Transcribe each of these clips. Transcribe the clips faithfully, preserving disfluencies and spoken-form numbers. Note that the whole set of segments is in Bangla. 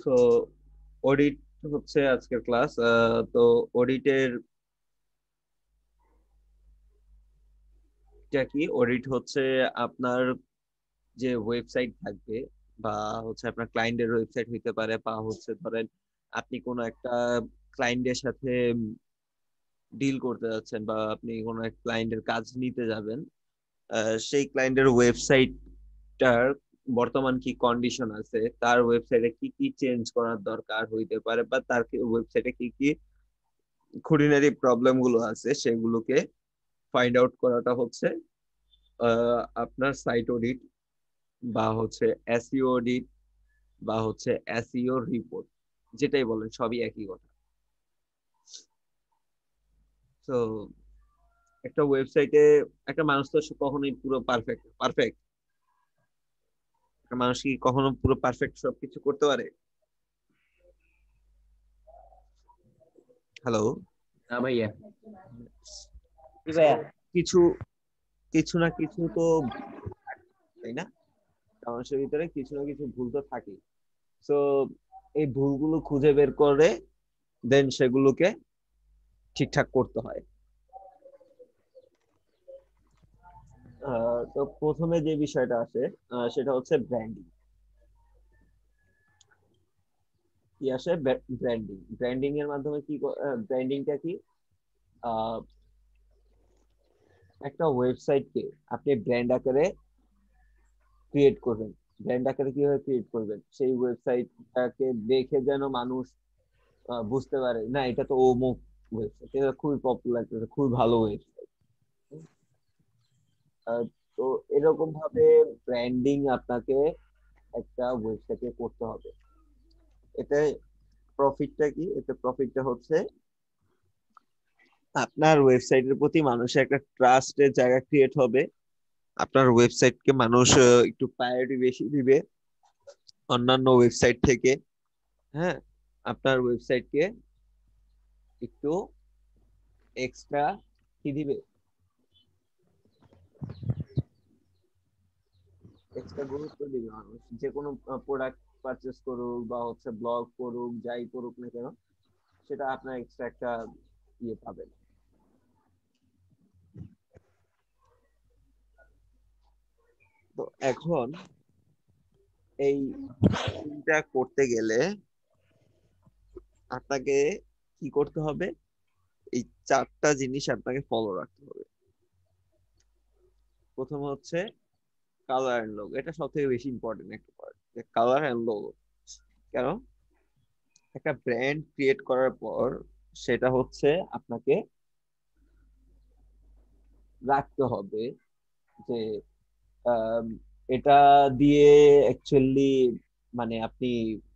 তো অডিট হচ্ছে আজকের ক্লাস। তো অডিটের কি, অডিট হচ্ছে আপনার যে ওয়েবসাইট থাকবে, বা হচ্ছে আপনার ক্লায়েন্টের ওয়েবসাইট হইতে পারে, বা হচ্ছে ধরেন আপনি কোনো একটা ক্লায়েন্টের সাথে ডিল করতে যাচ্ছেন, বা আপনি কোনো এক ক্লায়েন্টের কাজ নিতে যাবেন। আহ, সেই ক্লায়েন্টের ওয়েবসাইটটার বর্তমান কি কন্ডিশন আছে, তার ওয়েবসাইটে কি কি চেঞ্জ করার দরকার হইতে পারে, বা তার ওয়েবসাইটে কি কি খুঁটিনাটি প্রবলেম গুলো আছে সেগুলোকে ফাইন্ড আউট করাটা হচ্ছে আহ, আপনার সাইট অডিট, বা হচ্ছে এসইও অডিট, বা হচ্ছে এসইও রিপোর্ট। যেটাই বলেন সবই একই কথা। তো একটা ওয়েবসাইটে একটা মানুষ তো কখনোই পুরো পারফেক্ট পারফেক্ট একটা মানুষ কি কখনো পুরো পারফেক্ট সবকিছু করতে পারে? হ্যালো। হ্যাঁ ভাইয়া। জি তো ভাইয়া। কিছু কিছু না কিছু তো থাকে, তাই না? মানুষের ভিতরে কিছু না কিছু ভুল তো থাকেই। তো এই ভুলগুলো খুঁজে বের করে দেন সেগুলোকে ঠিকঠাক করতে হয়। আহ, তো প্রথমে যে বিষয়টা আসে আহ, সেটা হচ্ছে ব্র্যান্ডিং। কি আসে? ব্র্যান্ডিং। ব্র্যান্ডিং এর মাধ্যমে কি, ব্র্যান্ডিংটা কি? আহ, একটা ওয়েবসাইটকে আপনি ব্র্যান্ড আকারে ক্রিয়েট করবেন। ব্র্যান্ড আকারে কিভাবে ক্রিয়েট করবেন? সেই ওয়েবসাইটটাকে দেখে যেন মানুষ আহ, বুঝতে পারে, না এটা তো অমুক ওয়েবসাইট, এটা খুবই পপুলার, এটা খুবই ভালো ওয়েবসাইট। তো এরকম ভাবে ব্র্যান্ডিং আপনাকে একটা ওয়েবসাইটে করতে হবে। এতে প্রফিটটা কি? এতে প্রফিটটা হচ্ছে আপনার ওয়েবসাইটের প্রতি মানুষের একটা ট্রাস্টের জায়গা ক্রিয়েট হবে। আপনার ওয়েবসাইটকে মানুষ আহ, একটু প্রায়োরিটি বেশি দিবে অন্যান্য ওয়েবসাইট থেকে। হ্যাঁ, আপনার ওয়েবসাইটকে একটু এক্সট্রা কি দিবে, এক্সট্রা গুরুত্ব দিবে। মানুষ যে কোনো প্রোডাক্ট পারচেস করুক, বা হচ্ছে ব্লগ করুক, যাই করুক না কেন, সেটা আপনার এক্সট্রা একটা ইয়ে পাবেন। তো এখন এই ব্র্যান্ডিংটা করতে গেলে আপনাকে কি করতে হবে? এই চারটা জিনিস আপনাকে ফলো রাখতে হবে। প্রথম হচ্ছে কালার এন্ড লোগো। এটা সব থেকে বেশি ইম্পর্টেন্ট একটা পার্ট, যে কালার এন্ড লোগো। কেন? একটা ব্র্যান্ড ক্রিয়েট করার পর সেটা হচ্ছে আপনাকে রাখতে হবে যে আম, এটা দিয়ে অ্যাকচুয়ালি মানে আপনি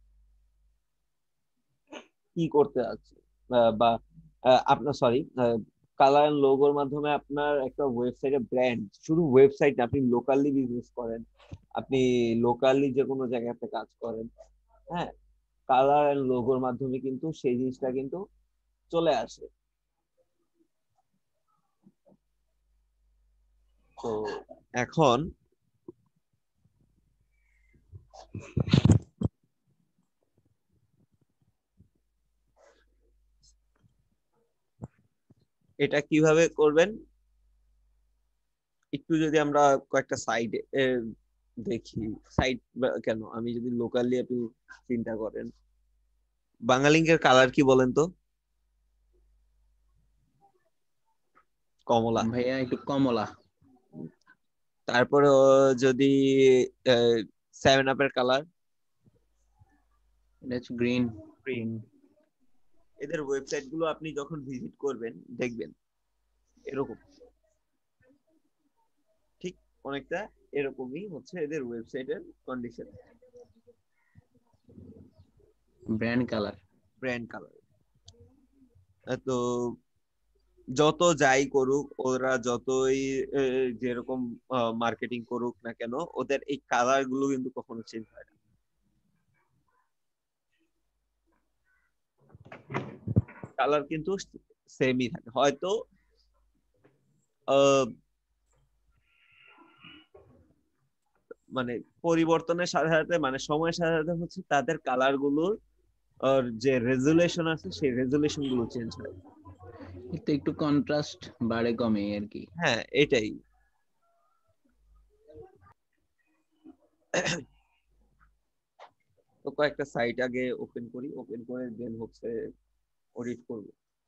কি করতে যাচ্ছেন, আহ, বা আহ, আপনার সরি, কালার এন্ড লোগোর মাধ্যমে আপনার একটা ওয়েবসাইটের ব্র্যান্ড, শুধু ওয়েবসাইট না, আপনি লোকালি বিজনেস করেন, আপনি লোকালি যে কোনো জায়গাতে কাজ করেন, হ্যাঁ, কালার এন্ড লোগোর মাধ্যমে কিন্তু সেই জিনিসটা কিন্তু চলে আসে। তো এখন এটা কিভাবে করবেন, একটু যদি আমরা কয়েকটা সাইড দেখি। সাইট কেন, আমি যদি লোকালি আপনি চিন্তা করেন, বাঙালিঙ্কের কালার কি বলেন তো? কমলা। ভাইয়া একটু কমলা। তারপরে যদি সেভেন আপের কালার এটা হচ্ছে গ্রিন। গ্রিন। এদের ওয়েবসাইট গুলো আপনি যখন ভিজিট করবেন দেখবেন এরকম, ঠিক অনেকটা এরকমই হচ্ছে এদের ওয়েবসাইটের condition, brand colour. Brand colour. তো যত যাই করুক ওরা, যতই আহ, যেরকম মার্কেটিং করুক না কেন, ওদের এই কালার গুলো কিন্তু কখনো চেঞ্জ হয় না। কালার কিন্তু সেমই থাকে, হয়তো আহ, মানে পরিবর্তনের সাথে সাথে মানে সময়ের সাথে সাথে হচ্ছে তাদের কালার গুলোর আর যে রেজুলেশন আছে সেই রেজুলেশন গুলো চেঞ্জ হয়। একটু একটু কন্ট্রাস্ট বাড়ে কমে আর কি। হ্যাঁ এটাই। তো কয়েকটা সাইট আগে ওপেন করি, ওপেন করে দেন হচ্ছে অডিট করব।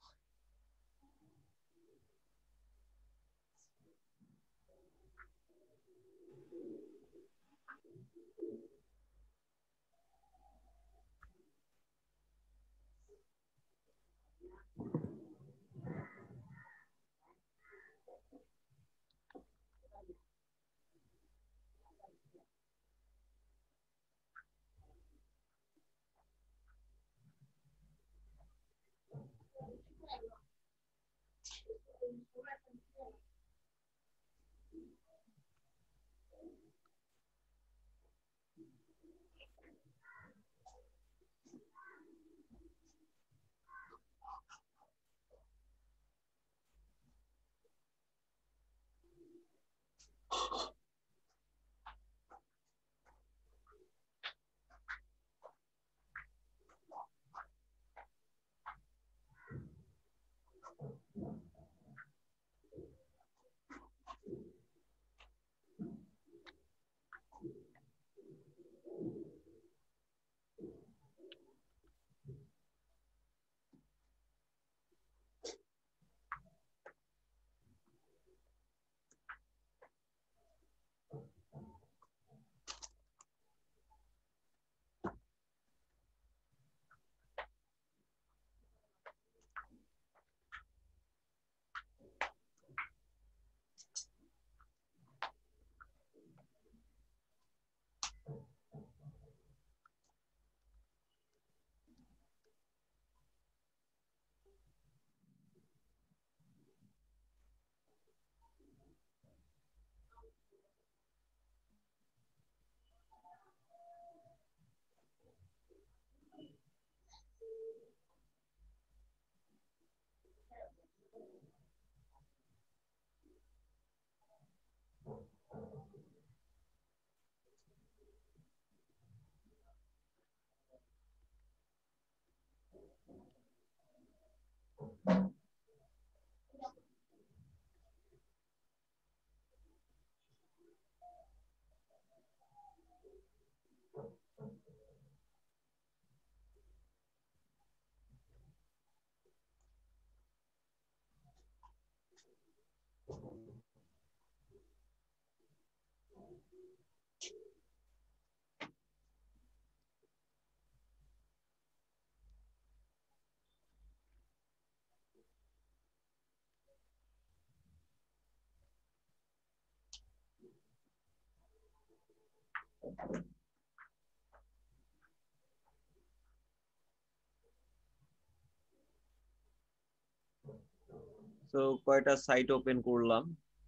তো কয়টা সাইট ওপেন করলাম,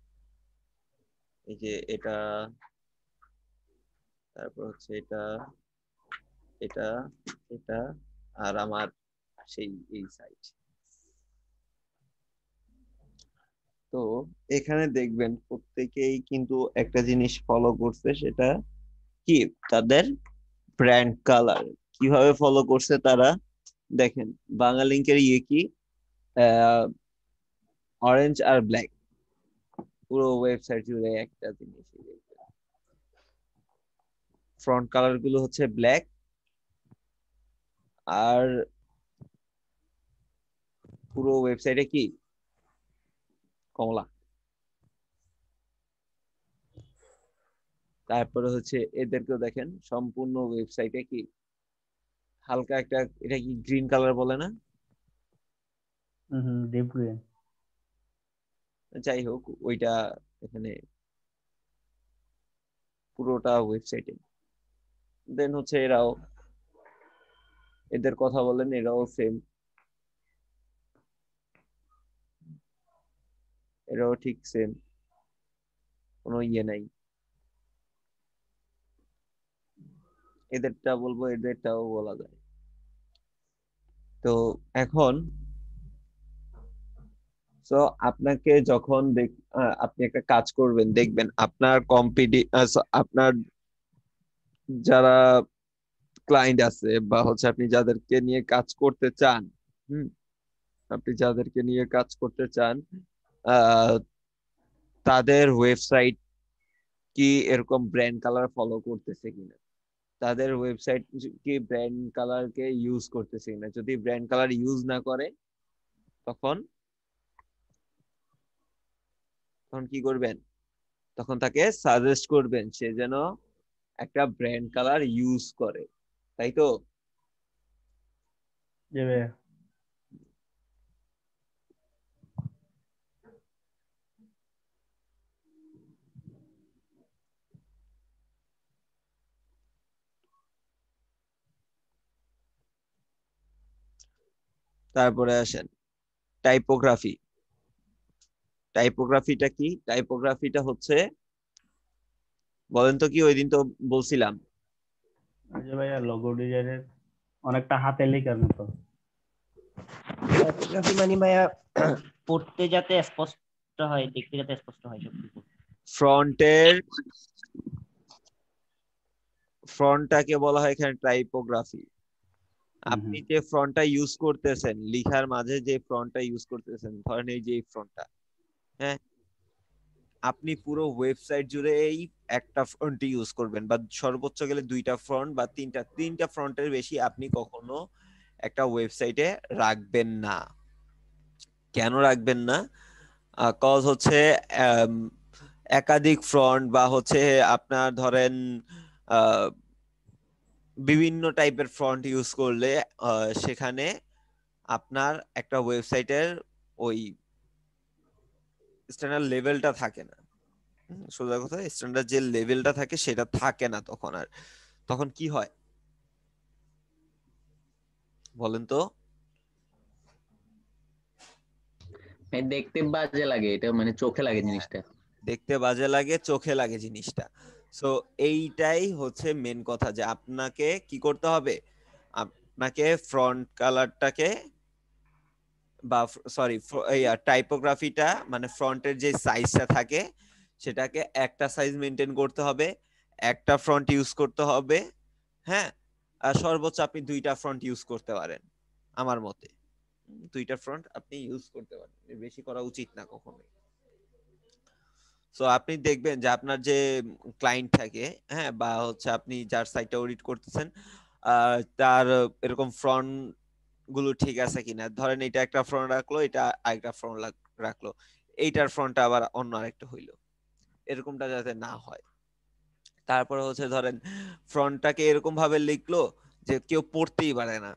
এই যে এটা, তারপর হচ্ছে এটা, এটা, এটা, আর আমার সেই এই সাইট। তো এখানে দেখবেন প্রত্যেকেই কিন্তু একটা জিনিস ফলো করছে, সেটা কি তাদের ব্র্যান্ড কালার। কিভাবে ফলো করছে তারা দেখেন, বাংলালিংকের ইয়ে কি, অরেঞ্জ আর ব্ল্যাক, পুরো ওয়েবসাইট জুড়ে একটা জিনিস। ফ্রন্ট কালার গুলো হচ্ছে ব্ল্যাক আর পুরো ওয়েবসাইটে কি কমলা। তারপরে হচ্ছে এদেরকেও দেখেন সম্পূর্ণ ওয়েবসাইটে কি হালকা একটা, এটা কি গ্রিন কালার বলে না, হুম, ডিপ গ্রিন। যাই হোক ওইটা এখানে পুরোটা ওয়েবসাইটে। দেন হচ্ছে এরাও, এদের কথা বলেন, এরাও সেম, এরাও ঠিক সেম, কোনো ইয়ে নাই। এদেরটা বলবো, এদেরটাও বলা যায়। তো এখন তো আপনাকে যখন দেখ আহ, আপনি একটা কাজ করবেন, দেখবেন আপনার কম্পিটি আপনার যারা ক্লায়েন্ট আছে বা হচ্ছে আপনি যাদেরকে নিয়ে কাজ করতে চান, হুম, আপনি যাদেরকে নিয়ে কাজ করতে চান, আহ, তাদের ওয়েবসাইট কি এরকম ব্র্যান্ড কালার ফলো করতেছে কিনা, তাদের ওয়েবসাইট কি ব্র্যান্ড কালার কে ইউজ করতেছে কিনা। যদি ব্র্যান্ড কালার ইউজ না করে, তখন তখন কি করবেন? তখন তাকে সাজেস্ট করবেন সে যেন একটা ব্র্যান্ড কালার ইউজ করে, তাই তো? জি ভাইয়া। তারপরে আসেন টাইপোগ্রাফি। টাইপোগ্রাফিটা কি? টাইপোগ্রাফিটা হচ্ছে, বলেন তো কি, ওই দিন তো বলছিলাম। ওই যে ভাইয়া লোগো ডিজাইনের অনেকটা হাতে লেখার মতো। টাইপোগ্রাফি মানে ভাইয়া পড়তে যাতে স্পষ্ট হয়, দেখতে যাতে স্পষ্ট হয় সবকিছু। ফ্রন্টের ফ্রন্টটাকে বলা হয় এখানে টাইপোগ্রাফি। হুম আপনি হুম। যে ফ্রন্টটা ইউজ করতেছেন, লিখার মাঝে যে ফ্রন্টটা ইউজ করতেছেন, ধরেন এই যে এই ফ্রন্টটা, হ্যাঁ, আপনি পুরো ওয়েবসাইট জুড়ে এই একটা ফ্রন্ট ইউজ করবেন, বা সর্বোচ্চ গেলে দুইটা ফ্রন্ট বা তিনটা তিনটা ফ্রন্টের বেশি আপনি কখনো একটা ওয়েবসাইটে রাখবেন না। কেন রাখবেন না? কজ হচ্ছে আম, একাধিক ফ্রন্ট বা হচ্ছে আপনার ধরেন আহ, বিভিন্ন টাইপের ফ্রন্ট ইউজ করলে আহ, সেখানে আপনার একটা ওয়েবসাইটের ওই স্ট্যান্ডার্ড লেভেলটা থাকে না। হুম, সোজা কথা, স্ট্যান্ডার্ড যে লেভেলটা থাকে সেটা থাকে না তখন। আর তখন কি হয় বলেন তো? ভাই দেখতে বাজে লাগে, এটা মানে চোখে লাগে হ্যাঁ, জিনিসটা। দেখতে বাজে লাগে, চোখে লাগে জিনিসটা। সো এইটাই হচ্ছে মেন কথা, যে আপনাকে কি করতে হবে, আপনাকে ফ্রন্ট কালারটাকে বা সরি টাইপোগ্রাফিটা মানে ফ্রন্টের যে সাইজটা থাকে সেটাকে একটা সাইজ মেনটেন করতে হবে, একটা ফ্রন্ট ইউজ করতে হবে। হ্যাঁ, আর সর্বোচ্চ আপনি দুইটা ফ্রন্ট ইউজ করতে পারেন আমার মতে। দুইটা ফ্রন্ট আপনি ইউজ করতে পারেন, এর বেশি করা উচিত না কখনোই। সো আপনি দেখবেন যে আপনার যে ক্লায়েন্ট থাকে, হ্যাঁ, বা হচ্ছে আপনি যার সাইটটা অডিট করতেছেন, আহ, তার এরকম ফ্রন্ট গুলো ঠিক আছে কিনা। ধরেন এটা একটা ফ্রন্ট রাখলো, এটা আরেকটা ফ্রন্ট রাখলো, এইটার ফ্রন্টটা আবার অন্য আরেকটা হইলো, এরকমটা যাতে না হয়। তারপরে হচ্ছে ধরেন ফ্রন্টটাকে এরকম ভাবে লিখলো যে কেউ পড়তেই পারে না,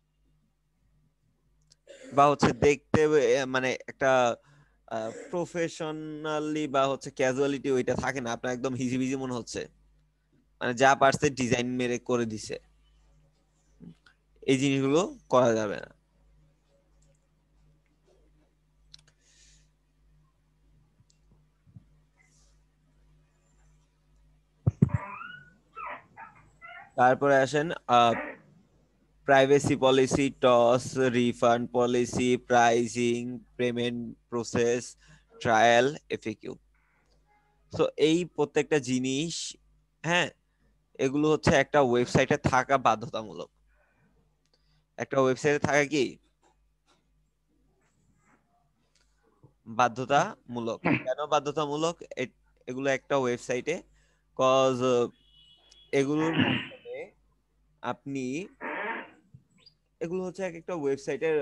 বা হচ্ছে দেখতে আহ, মানে একটা প্রফেশনালি বা হচ্ছে ক্যাজুয়ালিটি ওইটা থাকে না, আপনার একদম হিজিবিজি মনে হচ্ছে, মানে যা পারছে ডিজাইন মেরে করে দিছে। এই জিনিসগুলো করা যাবে না। তারপরে আসেন privacy policy, TOS, refund policy, pricing, payment process, trial, FAQ. তো এই প্রত্যেকটা জিনিস, হ্যাঁ, এগুলো হচ্ছে একটা ওয়েবসাইটে থাকা বাধ্যতামূলক। একটা ওয়েবসাইটে থাকা কি বাধ্যতামূলক? কেন বাধ্যতামূলক? এ- এগুলো একটা ওয়েবসাইটে, কজ এগুলোর মাধ্যমে আপনি, এগুলো হচ্ছে এক একটা ওয়েবসাইটের,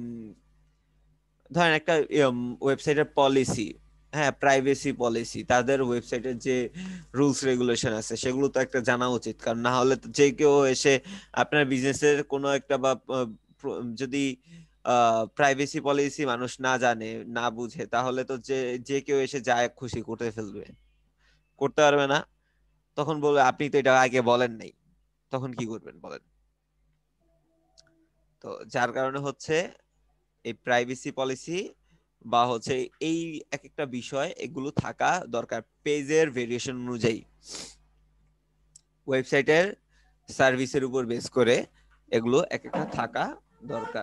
ধরেন একটা ওয়েবসাইটের পলিসি, হ্যাঁ, প্রাইভেসি পলিসি, তাদের ওয়েবসাইটের যে রুলস রেগুলেশন আছে সেগুলো তো একটা জানা উচিত, কারণ না হলে তো যে কেউ এসে আপনার বিজনেসের কোনো একটা বা আহ, প্র- যদি প্রাইভেসি পলিসি মানুষ না জানে, না বুঝে, তাহলে তো যে যে কেউ এসে যা খুশি করতে ফেলবে, করতে পারবে না। তখন বলবে আপনি তো এটা আগে বলেন নাই। তখন কি করবেন বলেন? তো যার কারণে হচ্ছে এই প্রাইভেসি পলিসি বা হচ্ছে এই এক একটা বিষয় এগুলো থাকা দরকার পেজের ভেরিয়েশন অনুযায়ী, ওয়েবসাইটের সার্ভিসের উপর বেস করে এগুলো এক একটা থাকা দরকার।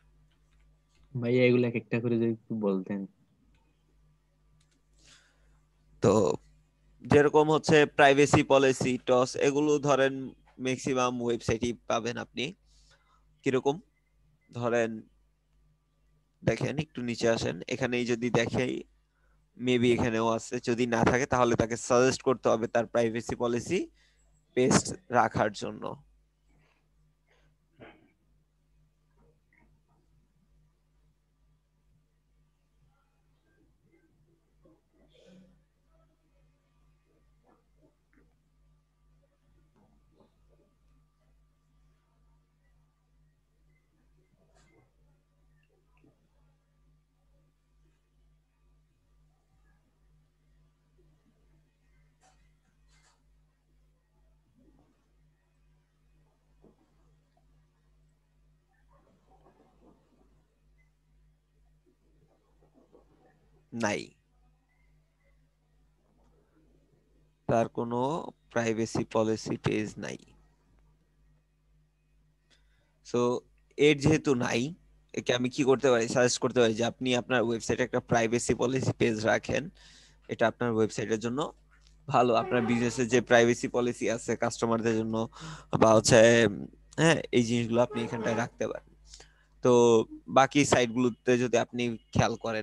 ভাইয়া এগুলো এক একটা করে যদি একটু বলতেন। তো যেরকম হচ্ছে প্রাইভেসি পলিসি টস এগুলো ধরেন ম্যাক্সিমাম ওয়েবসাইটই পাবেন আপনি। কিরকম ধরেন দেখেন একটু নিচে আসেন, এখানেই যদি দেখেই মেবি এখানেও আছে, যদি না থাকে তাহলে তাকে সাজেস্ট করতে হবে তার প্রাইভেসি পলিসি পেস্ট রাখার জন্য। নাই, তার কোনো প্রাইভেসি পলিসি পেজ নাই। সো এর যেহেতু নাই, একে আমি কি করতে পারি, সাজেস্ট করতে পারি যে আপনি আপনার ওয়েবসাইটে একটা প্রাইভেসি পলিসি পেজ রাখেন। এটা আপনার ওয়েবসাইটের জন্য ভালো, আপনার বিজনেসের যে প্রাইভেসি পলিসি আছে কাস্টমারদের জন্য বা হচ্ছে হ্যাঁ এই জিনিসগুলো আপনি এখানটায় রাখতে পারেন। তো বাকি সাইটগুলোতে যদি আপনি খেয়াল করেন,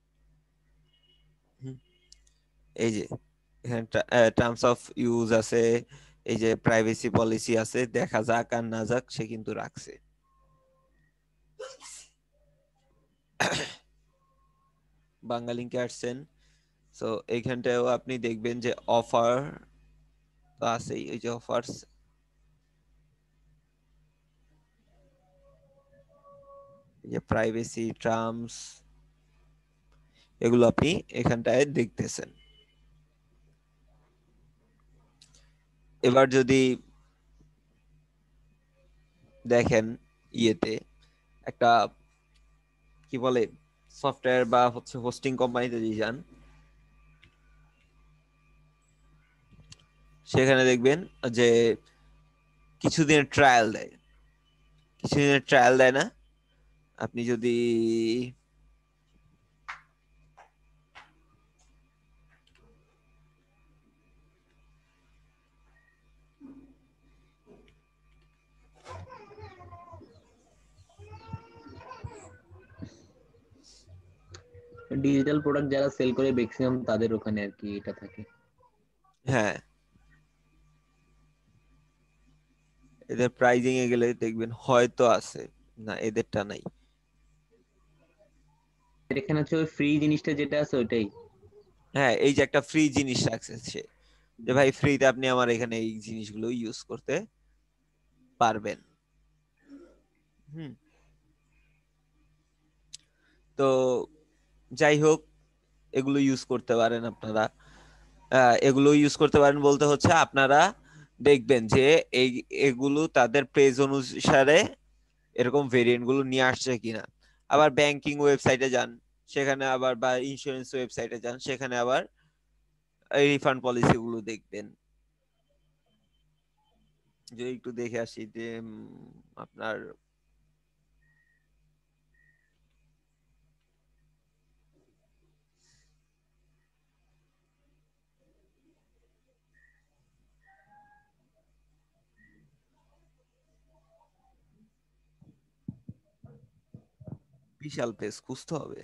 হুম, এই যে এখানে টার্মস অফ ইউজ আছে, এই যে প্রাইভেসি পলিসি আছে, দেখা যাক আর না যাক সে কিন্তু রাখছে। বাংলা লিঙ্কে আসছেন, সো এইখানটাও আপনি দেখবেন যে অফার তো আছেই, ওই যে অফার্স, যে প্রাইভেসি টার্মস এগুলো আপনি এখানটায় দেখতেছেন। এবার যদি দেখেন ইয়েতে একটা কি বলে সফটওয়্যার বা হচ্ছে হোস্টিং কোম্পানিতে যদি যান, সেখানে দেখবেন যে কিছুদিনের ট্রায়াল দেয়, কিছুদিনের ট্রায়াল দেয় না? আপনি যদি ডিজিটাল প্রোডাক্ট যারা সেল করে ম্যাক্সিমাম তাদের ওখানে আর কি এটা থাকে। হ্যাঁ এদের প্রাইজিং এ গেলে দেখবেন হয়তো আছে, না এদেরটা নাই। এখানে হচ্ছে ওই ফ্রি জিনিসটা যেটা আছে ওইটাই। হ্যাঁ এই যে একটা ফ্রি জিনিস রাখছে সে, যে ভাই ফ্রিতে আপনি আমার এখানে এই জিনিসগুলো ইউজ করতে পারবেন। হুম, তো যাই হোক এগুলো ইউজ করতে পারেন আপনারা। আহ, এগুলো ইউজ করতে পারেন বলতে হচ্ছে আপনারা দেখবেন যে এই এগুলো তাদের পেজ অনুসারে এরকম ভেরিয়েন্ট গুলো নিয়ে আসছে কিনা। আবার ব্যাংকিং ওয়েবসাইটে যান, সেখানে আবার বা ইন্স্যুরেন্স ওয়েবসাইটে যান, সেখানে আবার এই রিফান্ড পলিসি গুলো দেখবেন। যে একটু দেখে আসি যে উম, আপনার বিশাল পেজ খুঁজতে হবে।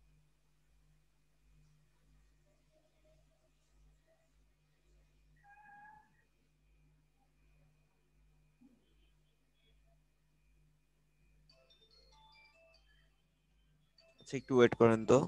আচ্ছা একটু ওয়েট করেন তো।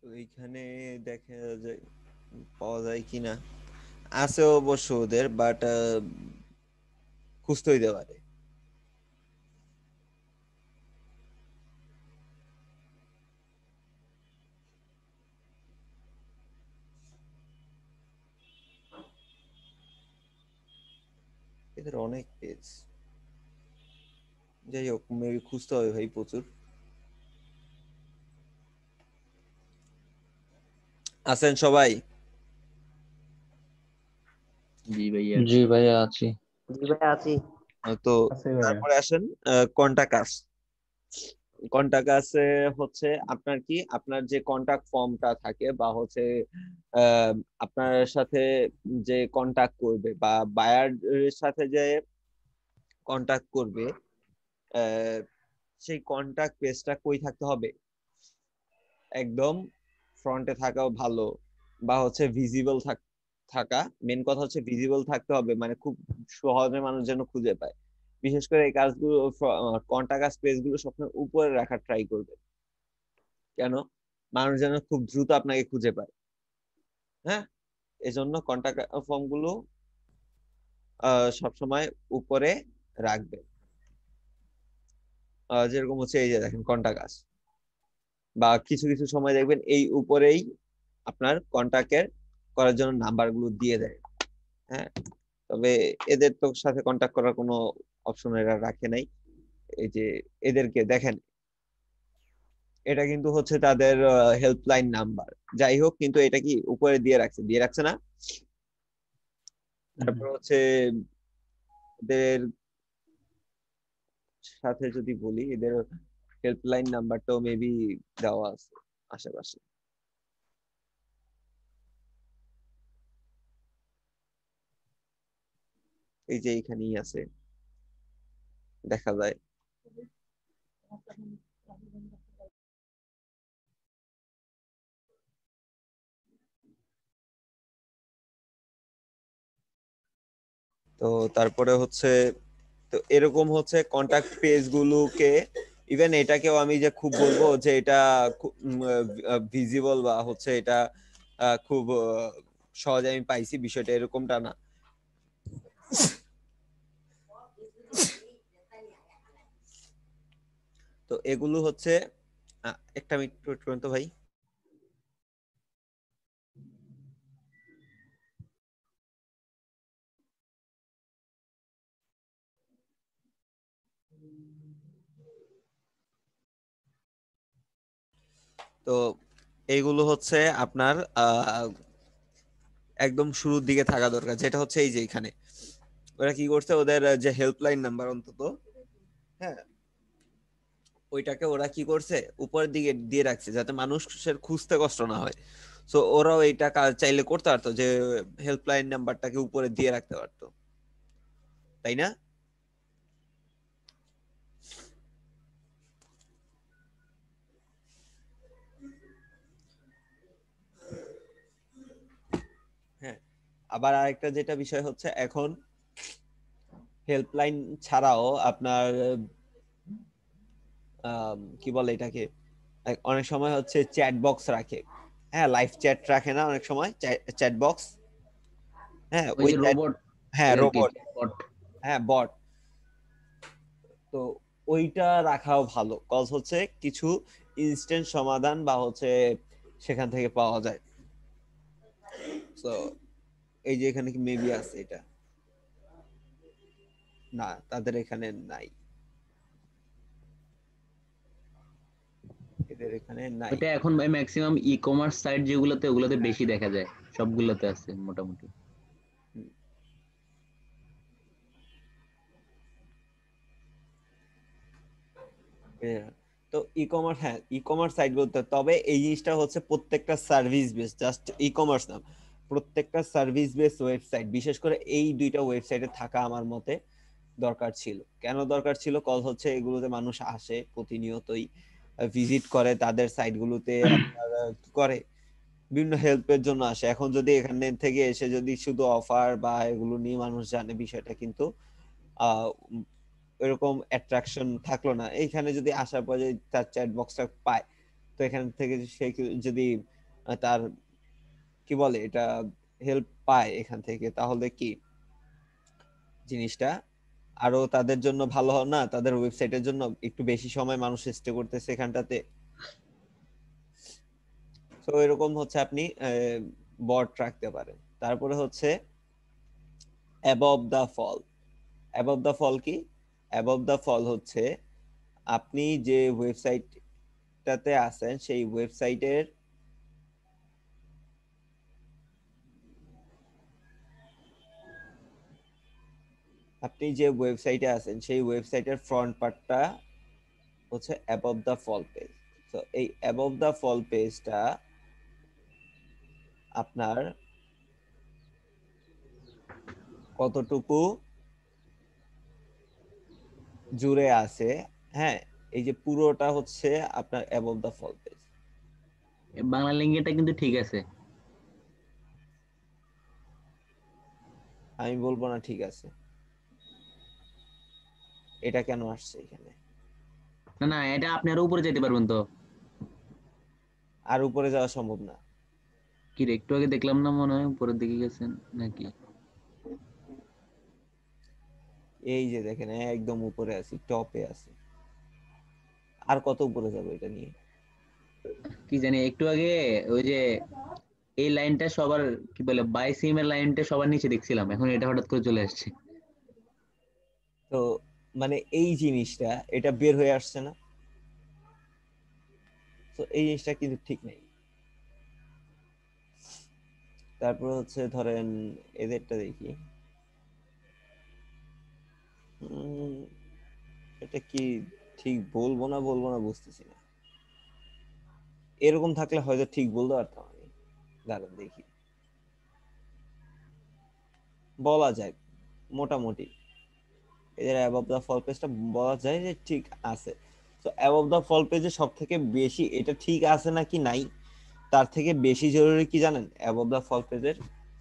তো এইখানে দেখা যায় পাওয়া যায় কিনা, আছে অবশ্য ওদের, বাট খুঁজতে হইতে পারে। এদের অনেক পেজ, যাই হোক মেবি খুঁজতে হবে ভাই প্রচুর। আছেন সবাই? জি ভাইয়া জি ভাইয়া আছি। জি ভাই আছি। তো আছে ভাইয়া। তারপরে আসেন কন্টাকাস। কন্টাকাসে হচ্ছে আপনার কি, আপনার যে কন্টাক্ট ফর্মটা থাকে বা হচ্ছে আহ, আপনার সাথে যে কন্টাক্ট করবে বা বায়ার সাথে যে কন্টাক্ট করবে, আহ, সেই কন্টাক্ট পেজটা কই থাকতে হবে, একদম ফ্রন্টে থাকাও ভালো, বা হচ্ছে ভিজিবল থাকা, মেন কথা হচ্ছে ভিজিবল থাকতে হবে, মানে খুব সহজে মানুষ যেন খুঁজে পায়। বিশেষ করে এই কাজগুলো, কন্টাক্ট পেজ গুলো সবসময় উপরে রাখার ট্রাই করবে। কেন? মানুষ যেন খুব দ্রুত আপনাকে খুঁজে পায়। হ্যাঁ, এজন্য কন্টাক্ট ফর্ম গুলো আহ, সবসময় উপরে রাখবে। আহ, যেরকম হচ্ছে এই যে দেখেন কন্টাক্ট, বা কিছু কিছু সময় দেখবেন এই উপরেই আপনার কন্টাক্টের করার জন্য নাম্বার গুলো দিয়ে দেয়। হ্যাঁ, তবে এদের তো সাথে কন্টাক্ট করার কোনো অপশন এরা রাখে নাই। এই যে এদেরকে দেখেন, এটা কিন্তু হচ্ছে তাদের হেল্পলাইন নাম্বার। যাই হোক, কিন্তু এটা কি উপরে দিয়ে রাখছে, দিয়ে রাখছে না। তারপর হচ্ছে এদের সাথে যদি বলি, এদের হেল্পলাইন নাম্বারটাও মেবি দেওয়া আছে আশেপাশে। এই যে এইখানেই আছে, দেখা যায়। তো তারপরে হচ্ছে, তো এরকম হচ্ছে কন্টাক্ট পেজ গুলোকে, ইভেন এটাকেও আমি যে খুব বলবো যে এটা ভিজিবল বা হচ্ছে এটা আহ, খুব আহ, সহজে আমি পাইছি, বিষয়টা এরকমটা না। তো এগুলো হচ্ছে আহ, একটা মিনিট wait করেন তো ভাই। তো এইগুলো হচ্ছে আপনার আহ, একদম শুরুর দিকে থাকা দরকার, যেটা হচ্ছে এই যে এখানে ওরা কি করছে, ওদের যে হেল্পলাইন নাম্বার অন্তত, হ্যাঁ, ওইটাকে ওরা কি করছে উপরের দিকে দিয়ে রাখছে, যাতে মানুষের খুঁজতে কষ্ট না হয়। সো ওরাও এইটা কাজ চাইলে করতে পারতো, যে হেল্পলাইন নাম্বারটাকে উপরে দিয়ে রাখতে পারতো, তাই না? হ্যাঁ, আবার আরেকটা যেটা বিষয় হচ্ছে, এখন হেল্পলাইন ছাড়াও আপনার আম, কি বলে এটাকে, এক- অনেক সময় হচ্ছে চ্যাট বক্স রাখে। হ্যাঁ, লাইভ চ্যাট রাখে না অনেক সময়, চ্যাট বক্স। হ্যাঁ, ওই ওই যে chat- রোবট হ্যাঁ আর কি, রোবট, বট। হ্যাঁ বট। তো ওইটা রাখাও ভালো, কজ হচ্ছে কিছু ইনস্ট্যান্ট সমাধান বা হচ্ছে সেখান থেকে পাওয়া যায়। তো এই যে এখানে কি মেবি আছে এটা, না তাদের এখানে নাই, এদের এখানে নাই। ওটা এখন ভাই ম্যাক্সিমাম ই কমার্স সাইট যেগুলোতে, ওগুলোতে বেশি দেখা যায়, সবগুলোতে আছে মোটামুটি। হুম। হ্যাঁ, তো ই কমার্স, হ্যাঁ ই কমার্স সাইট বলতে, তবে এই জিনিসটা হচ্ছে প্রত্যেকটা service base, just e-commerce না, প্রত্যেকটা সার্ভিস বেস ওয়েবসাইট, বিশেষ করে এই দুইটা ওয়েবসাইটে থাকা আমার মতে দরকার ছিল। কেন দরকার ছিল? কজ হচ্ছে এগুলোতে মানুষ আসে প্রতিনিয়তই, ভিজিট করে তাদের সাইটগুলোতে, আপনার আহ, কি করে, বিভিন্ন হেল্পের জন্য আসে। এখন যদি এখানে থেকে এসে যদি শুধু অফার বা এগুলো নিয়ে মানুষ জানে, বিষয়টা কিন্তু আহ উম, এরকম অ্যাট্রাকশন থাকলো না। এইখানে যদি আসার পর যদি তার চ্যাট বক্সটা পায়, তো এখান থেকে সে কি- যদি আহ, তার কি বলে এটা হেল্প পায় এখান থেকে, তাহলে কি জিনিসটা আরো তাদের জন্য ভালো হয় না? তাদের ওয়েবসাইটের জন্য একটু বেশি সময় মানুষ স্টে করতেছে এখানটাতে। তো এরকম হচ্ছে আপনি বট রাখতে পারেন। তারপরে হচ্ছে above the fall. Above the ফল কি? অ্যাবভ দা ফল হচ্ছে আপনি যে ওয়েবসাইটটাতে আছেন সেই ওয়েবসাইটের আপনি যে ওয়েবসাইটে আছেন সেই ওয়েবসাইটের ফ্রন্ট পার্টটা হচ্ছে অ্যাবভ দা ফল পেজ। তো এই অ্যাবভ দা ফল পেজটা আপনার কতটুকু জুড়ে আছে, হ্যাঁ, এই যে পুরোটা হচ্ছে আপনার above the fall page. Bangla লিঙ্গেটা কিন্তু ঠিক আছে। আমি বলবো না ঠিক আছে, এটা কেন আসছে এখানে? না না, এটা আপনি আরো উপরে যেতে পারবেন তো। আর উপরে যাওয়া সম্ভব না। কি রে, একটু আগে দেখলাম না, মনে হয় উপরের দিকে গেছেন নাকি? এই যে দেখেন একদম উপরে আছি, টপে আছি, আর কত উপরে যাবো এটা নিয়ে? কি জানি, একটু আগে ওই যে এই লাইনটা সবার, কি বলে, বাই সিম এর লাইনটা সবার নিচে দেখছিলাম, এখন এটা হঠাৎ করে চলে আসছে। তো মানে এই জিনিসটা এটা বের হয়ে আসছে না, তো এই জিনিসটা কিন্তু ঠিক নেই। তারপর হচ্ছে ধরেন এদেরটা দেখি, উম, এটা কি ঠিক বলবো না বলবো না বুঝতেছি না। এরকম থাকলে হয়তো ঠিক বলতে পারতাম আমি। দাঁড়ান দেখি, বলা যায় মোটামুটি এদের অ্যাবভ দা ফল পেজটা বলা যায় যে ঠিক আছে। তো অ্যাবভ দা ফল পেজে সব থেকে বেশি এটা ঠিক আছে নাকি নাই, তার থেকে বেশি জরুরি কি জানেন? অ্যাবভ দা ফল পেজের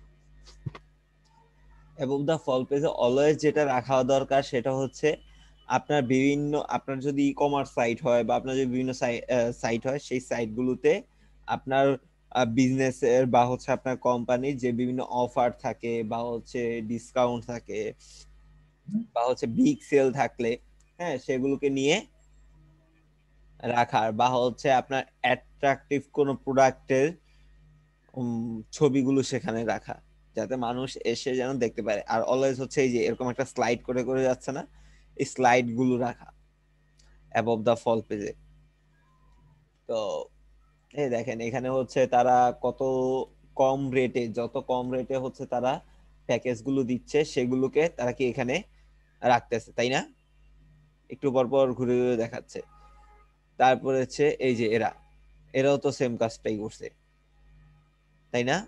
অ্যাবভ দা ফল পেজে অলওয়েজ যেটা রাখা দরকার সেটা হচ্ছে আপনার বিভিন্ন, আপনার যদি ই কমার্স সাইট হয় বা আপনার যদি বিভিন্ন সাইট হয় সেই সাইটগুলোতে আপনার বিজনেসের বা হচ্ছে আপনার কোম্পানির যে বিভিন্ন অফার থাকে বা হচ্ছে ডিসকাউন্ট থাকে বা হচ্ছে বিগ সেল থাকলে, হ্যাঁ, সেগুলোকে নিয়ে রাখার বা হচ্ছে আপনার অ্যাট্রাকটিভ কোনো প্রোডাক্টের ছবিগুলো সেখানে রাখা, যাতে মানুষ এসে যেন দেখতে পারে। আর অলওয়েজ হচ্ছে এই যে এরকম একটা স্লাইড করে করে যাচ্ছে না, এই স্লাইড গুলো রাখা অ্যাবভ দা ফল পেজে। তো এই দেখেন এখানে হচ্ছে তারা কত কম রেটে, যত কম রেটে হচ্ছে তারা প্যাকেজ গুলো দিচ্ছে সেগুলোকে তারা কি এখানে রাখতেছে, তাই না? একটু পর পর ঘুরে ঘুরে দেখাচ্ছে। তারপরে হচ্ছে এই যে এরা এরাও তো সেম কাজটাই করছে, তাই না?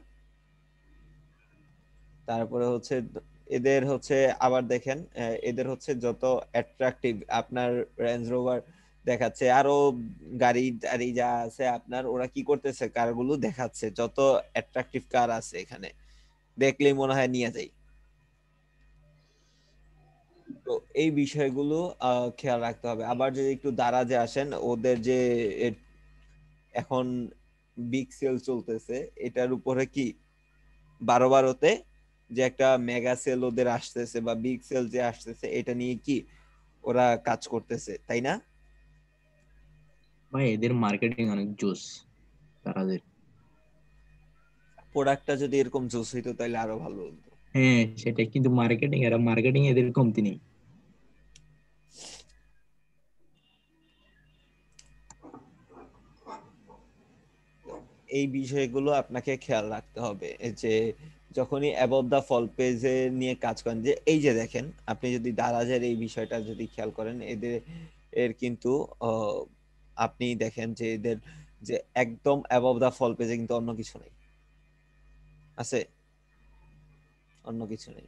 তারপরে হচ্ছে এদের হচ্ছে আবার দেখেন আহ, এদের হচ্ছে যত অ্যাট্রাকটিভ আপনার রেঞ্জ রোভার দেখাচ্ছে, আরো গাড়ি টাড়ি যা আছে আপনার, ওরা কি করতেছে কারগুলো দেখাচ্ছে, যত অ্যাট্রাকটিভ কার আছে এখানে দেখলেই মনে হয় নিয়ে যাই। তো এই বিষয়গুলো আহ খেয়াল রাখতে হবে। আবার যদি একটু দারাজে আসেন, ওদের যে এ- এখন বিগ সেল চলতেছে, এটার উপরে কি বারো বারোতে যে একটা মেগা সেল ওদের আসতেছে বা বিগ সেল যে আসতেছে, এটা নিয়ে কি ওরা কাজ করতেছে, তাই না? ভাই এদের মার্কেটিং অনেক জোস তারাদের। প্রোডাক্টটা যদি এরকম জোস হইতো তাহলে আরো ভালো হতো। হ্যাঁ সেটাই, কিন্তু মার্কেটিং, এরা মার্কেটিং এদের কমতি নেই। এই বিষয়গুলো আপনাকে খেয়াল রাখতে হবে, এই যে যখনই অ্যাবভ দা ফল পেজে নিয়ে কাজ করেন, যে এই যে দেখেন আপনি যদি দারাজের এই বিষয়টা যদি খেয়াল করেন, এদের এর কিন্তু আহ, আপনি দেখেন যে এদের যে একদম অ্যাবভ দা ফল পেজে কিন্তু অন্য কিছু নেই, আছে অন্য কিছু নেই।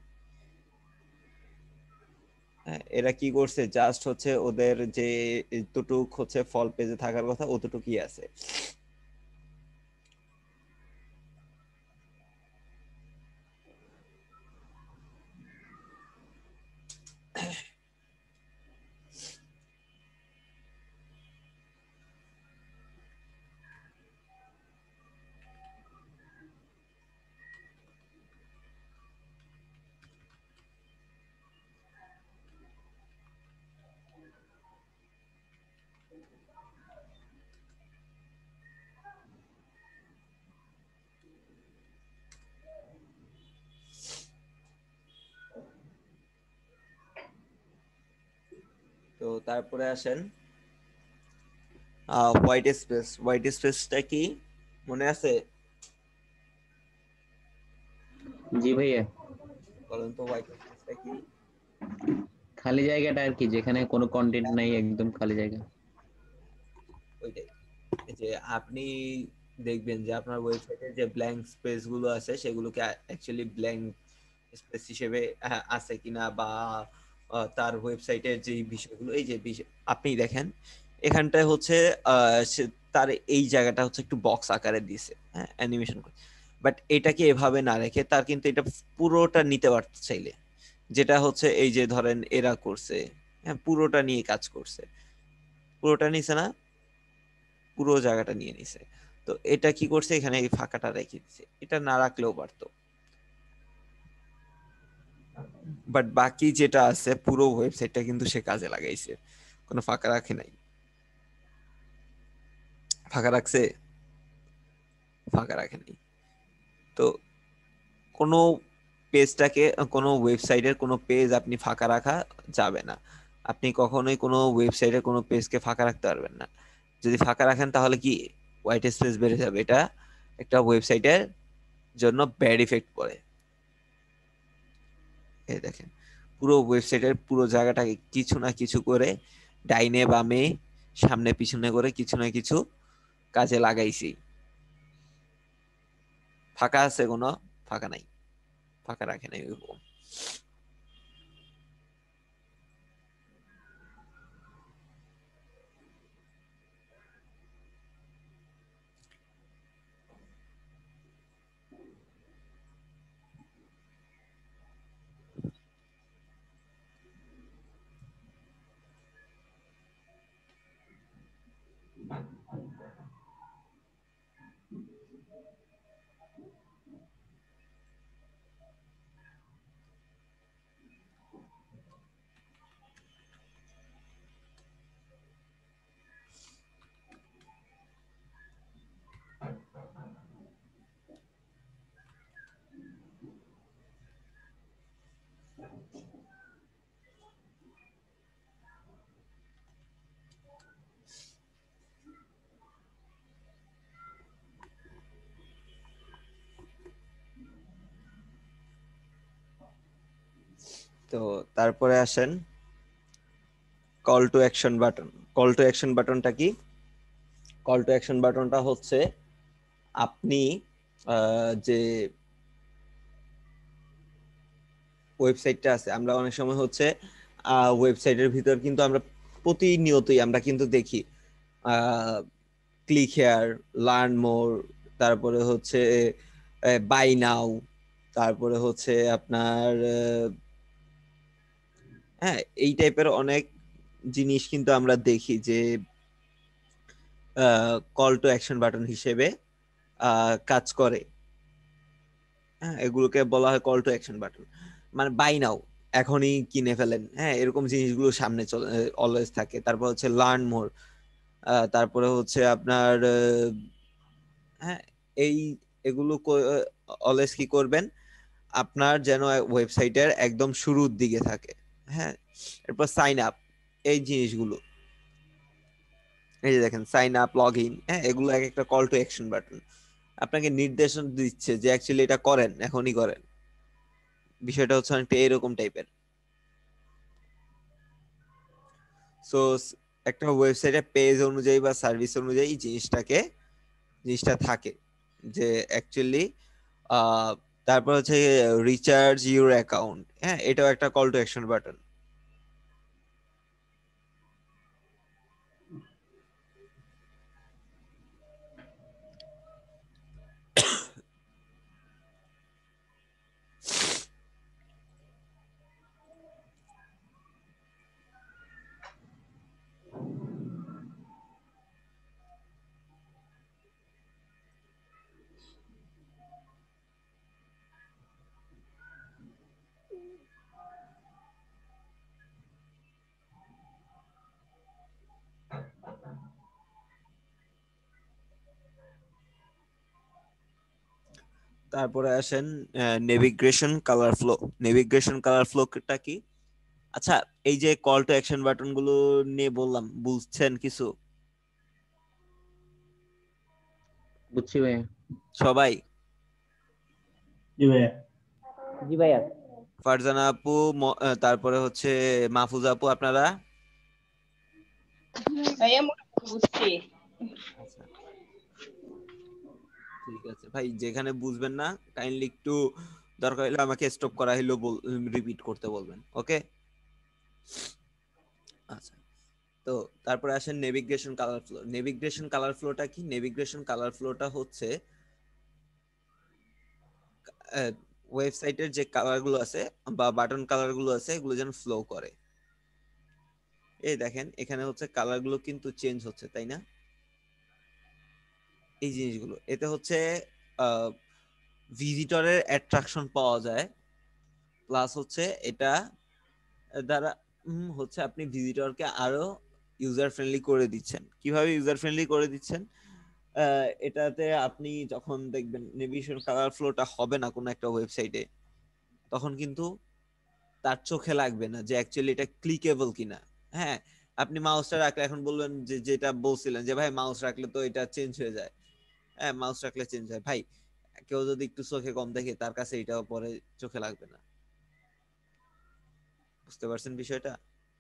হ্যাঁ, এরা কি করছে, জাস্ট হচ্ছে ওদের যে এতটুক হচ্ছে ফল পেজে থাকার কথা অতটুকুই আছে। তো তারপরে আসেন হোয়াইট স্পেস। হোয়াইট স্পেসটা কি মনে আছে? জি ভাইয়া, বলেন তো হোয়াইট স্পেসটা কি? খালি জায়গাটা আর কি, যেখানে কোনো কন্টেন্ট নাই, একদম খালি জায়গা। ওইটাই, এই যে আপনি দেখবেন যে আপনার ওয়েবসাইটে যে ব্ল্যাঙ্ক স্পেস গুলো আছে সেগুলোকে অ্যাকচুয়ালি ব্ল্যাঙ্ক স্পেস হিসেবে আহ, আছে কিনা, বা আহ, তার ওয়েবসাইটের যে বিষয়গুলো, এই যে বিষয়- আপনি দেখেন এখানটায় হচ্ছে আহ, সে- তার এই জায়গাটা হচ্ছে একটু বক্স আকারে দিছে, হ্যাঁ, অ্যানিমেশন করে। বাট এটাকে এভাবে না রেখে তার কিন্তু এটা পুরোটা নিতে পারতে চাইলে, যেটা হচ্ছে এই যে ধরেন এরা করছে, হ্যাঁ, পুরোটা নিয়ে কাজ করছে, পুরোটা নিছে না, পুরো জায়গাটা নিয়ে নিছে। তো এটা কি করছে, এখানে এই ফাঁকাটা রেখে দিছে, এটা না রাখলেও পারতো। বাট বাকি যেটা আছে পুরো ওয়েবসাইটটা কিন্তু সে কাজে লাগাইছে, কোনো ফাঁকা রাখে নাই। ফাঁকা রাখছে? ফাঁকা রাখে নাই। তো কোনো পেজটাকে, কোনো ওয়েবসাইটের কোনো পেজ আপনি ফাঁকা রাখা যাবে না। আপনি কখনোই কোনো ওয়েবসাইটের কোনো পেজকে ফাঁকা রাখতে পারবেন না। যদি ফাঁকা রাখেন তাহলে কি হোয়াইট স্পেস বেড়ে যাবে, এটা একটা ওয়েবসাইটের জন্য ব্যাড ইফেক্ট পড়ে। এই দেখেন পুরো ওয়েবসাইটের পুরো জায়গাটাকে কিছু না কিছু করে, ডাইনে বামে সামনে পিছনে করে কিছু না কিছু কাজে লাগাইছি। ফাঁকা আছে কোনো? ফাঁকা নাই, ফাঁকা রাখে নাই ওইরকম। তো তারপরে আসেন call to action button. Call to action বাটনটা কি? কল টু অ্যাকশন বাটনটা হচ্ছে আপনি আহ, যে ওয়েবসাইটটা আছে, আমরা অনেক সময় হচ্ছে ওয়েবসাইটের ভিতর কিন্তু আমরা প্রতিনিয়তই আমরা কিন্তু দেখি ক্লিক হেয়ার, লার্ন মোর, তারপরে হচ্ছে বাই নাও, তারপরে হচ্ছে আপনার আহ, হ্যাঁ, এই টাইপের অনেক জিনিস কিন্তু আমরা দেখি যে কল টু অ্যাকশন বাটন হিসেবে আহ, কাজ করে। হ্যাঁ, এগুলোকে বলা হয় কল টু অ্যাকশন বাটন। মানে বাই নাও, এখনই কিনে ফেলেন, হ্যাঁ, এরকম জিনিসগুলো সামনে চলে অলওয়েজ থাকে। তারপর হচ্ছে লার্ন মোর, তারপরে হচ্ছে আপনার আহ, হ্যাঁ, এই এগুলো অলওয়েজ কি করবেন, আপনার যেন ওয়েবসাইটের একদম শুরুর দিকে থাকে। হ্যাঁ, এরপর সাইন আপ, এই জিনিসগুলো, এই যে দেখেন সাইন আপ, লগ ইন, হ্যাঁ, এগুলো এক একটা কল টু অ্যাকশন বাটন, আপনাকে নির্দেশন দিচ্ছে যে অ্যাকচুয়ালি এটা করেন, এখনই করেন। বিষয়টা হচ্ছে অনেকটা এরকম টাইপের। সো একটা ওয়েবসাইটের পেজ অনুযায়ী বা সার্ভিস অনুযায়ী এই জিনিসটাকে জিনিসটা থাকে যে অ্যাকচুয়ালি তারপর হচ্ছে রিচার্জ ইউর অ্যাকাউন্ট, হ্যাঁ, এটাও একটা কল টু অ্যাকশন বাটন। তারপরে আসেন navigation colour flow. Navigation colour ফ্লোটা কি? আচ্ছা, এই যে কল টু অ্যাকশন বাটন গুলো নিয়ে বললাম, বুঝছেন কিছু বুঝছি ভাই। সবাই? জি ভাইয়া। জি ভাইয়া। ফারজানা আপু, ম- আহ, তারপরে হচ্ছে মাহফুজা আপু, আপনারা? ভাইয়া মোটামুটি বুঝছি। আচ্ছা, ঠিক আছে ভাই, যেখানে বুঝবেন না কাইন্ডলি একটু দরকার হলে আমাকে স্টপ করা হলো রিপিট করতে বলবেন, ওকে? আচ্ছা, তো তারপরে আসেন navigation colour flow. Navigation colour ফ্লোটা কি? নেভিগেশন কালার ফ্লোটা হচ্ছে ওয়েবসাইটের যে কালার গুলো আছে বা বাটন কালার গুলো আছে এগুলো যেন ফ্লো করে। এই দেখেন এখানে হচ্ছে কালার গুলো কিন্তু চেঞ্জ হচ্ছে, তাই না? এই জিনিসগুলো এতে হচ্ছে ভিজিটরের অ্যাট্রাকশন পাওয়া যায়, প্লাস হচ্ছে এটা দ্বারা উম, হচ্ছে আপনি ভিজিটরকে আরো ইউজার ফ্রেন্ডলি করে দিচ্ছেন। কিভাবে ইউজার ফ্রেন্ডলি করে দিচ্ছেন? আহ, এটাতে আপনি যখন দেখবেন নেভিগেশন কালার ফ্লোটা হবে না কোনো একটা ওয়েবসাইটে, তখন কিন্তু তার চোখে লাগবে না যে অ্যাকচুয়ালি এটা ক্লিকেবল কিনা। হ্যাঁ, আপনি মাউসটা রাখলে, এখন বলবেন যে যেটা বলছিলেন যে ভাই মাউস রাখলে তো এটা চেঞ্জ হয়ে যায়। হ্যাঁ, মাউস রাখলে চেঞ্জ হয় ভাই, কেউ যদি একটু চোখে কম দেখে তার কাছে এটাও পরে চোখে লাগবে না। বুঝতে পারছেন বিষয়টা?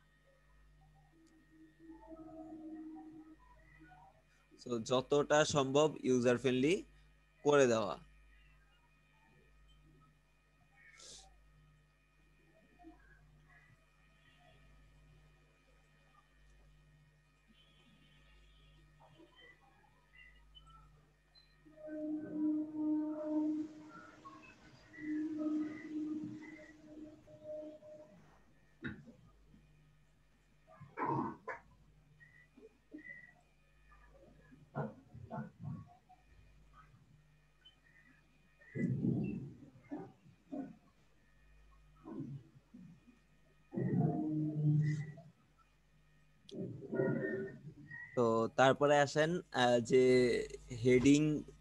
তো যতটা সম্ভব ইউজার ফ্রেন্ডলি করে দেওয়া। তো তারপরে আসেন আহ, যে হেডিং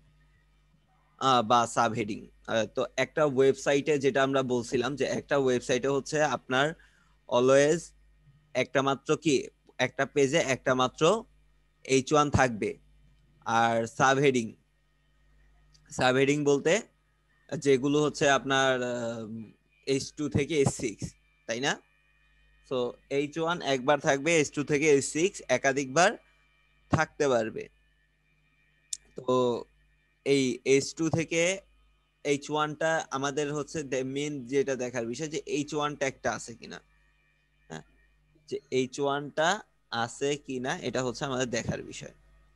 বা সাব হেডিং। তো একটা ওয়েবসাইটে যেটা আমরা বলছিলাম যে একটা ওয়েবসাইটে হচ্ছে আপনার অলওয়েজ একটা মাত্র কি, একটা পেজে একটা মাত্র এইচ ওয়ান থাকবে। আর সাব হেডিং, সাব হেডিং বলতে যেগুলো হচ্ছে আপনার এইচ টু থেকে এইচ সিক্স, তাই না? তো এইচ ওয়ান একবার থাকবে, এইচ টু থেকে এইচ সিক্স একাধিকবার থাকতে পারবে। তো এই এইচ টু থেকে এইচ ওয়ানটা আমাদের হচ্ছে মেন যেটা দেখার বিষয় যে এইচ ওয়ান ট্যাগটা আছে কিনা। হ্যাঁ, যে এইচ ওয়ানটা আছে কিনা এটা হচ্ছে আমাদের দেখার বিষয়।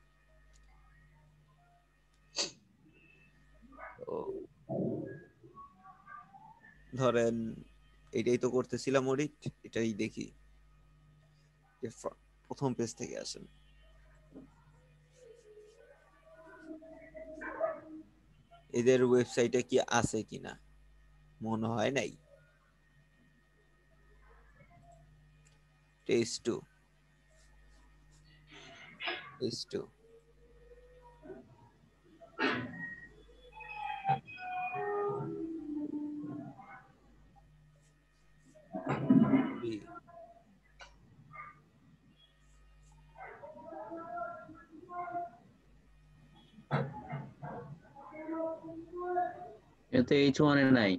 তো ধরেন এটাই তো করতেছিলাম অডিট, এটাই দেখি যে ফ- প্রথম পেজ থেকে আসেন। এদের ওয়েবসাইটে কি আছে কিনা, মনে হয় নাই। টেস্ট টু, টেস্ট টু এতে এইচ ওয়ান এ নাই।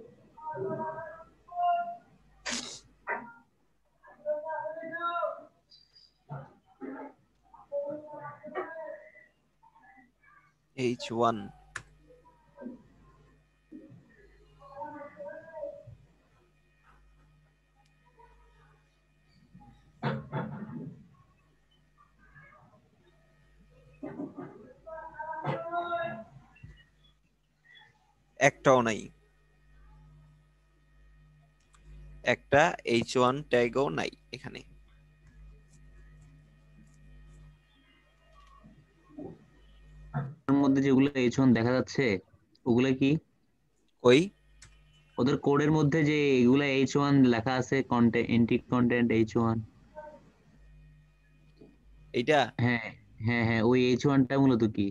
এইচ ওয়ান একটাও নাই, একটা এইচ ওয়ান ট্যাগও নাই এখানে। তার মধ্যে যেগুলো এইচ ওয়ান দেখা যাচ্ছে ওগুলা কি? কই? ওদের কোডের মধ্যে যে এগুলা এইচ ওয়ান লেখা আছে, content entry content H one. এইটা হ্যাঁ হ্যাঁ হ্যাঁ, ওই এইচ ওয়ানটা মূলত কি?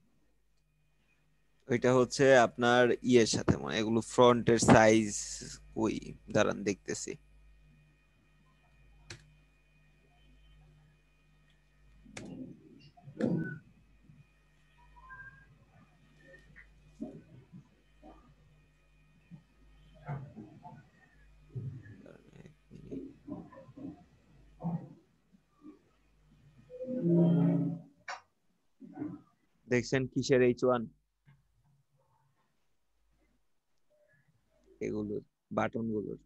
ওইটা হচ্ছে আপনার ইয়ের সাথে, মানে এগুলো ফ্রন্টের সাইজ। ওই দাঁড়ান দেখতেছি। দেখছেন কিসের এইচ ওয়ান? এগুলোর বাটন গুলোর।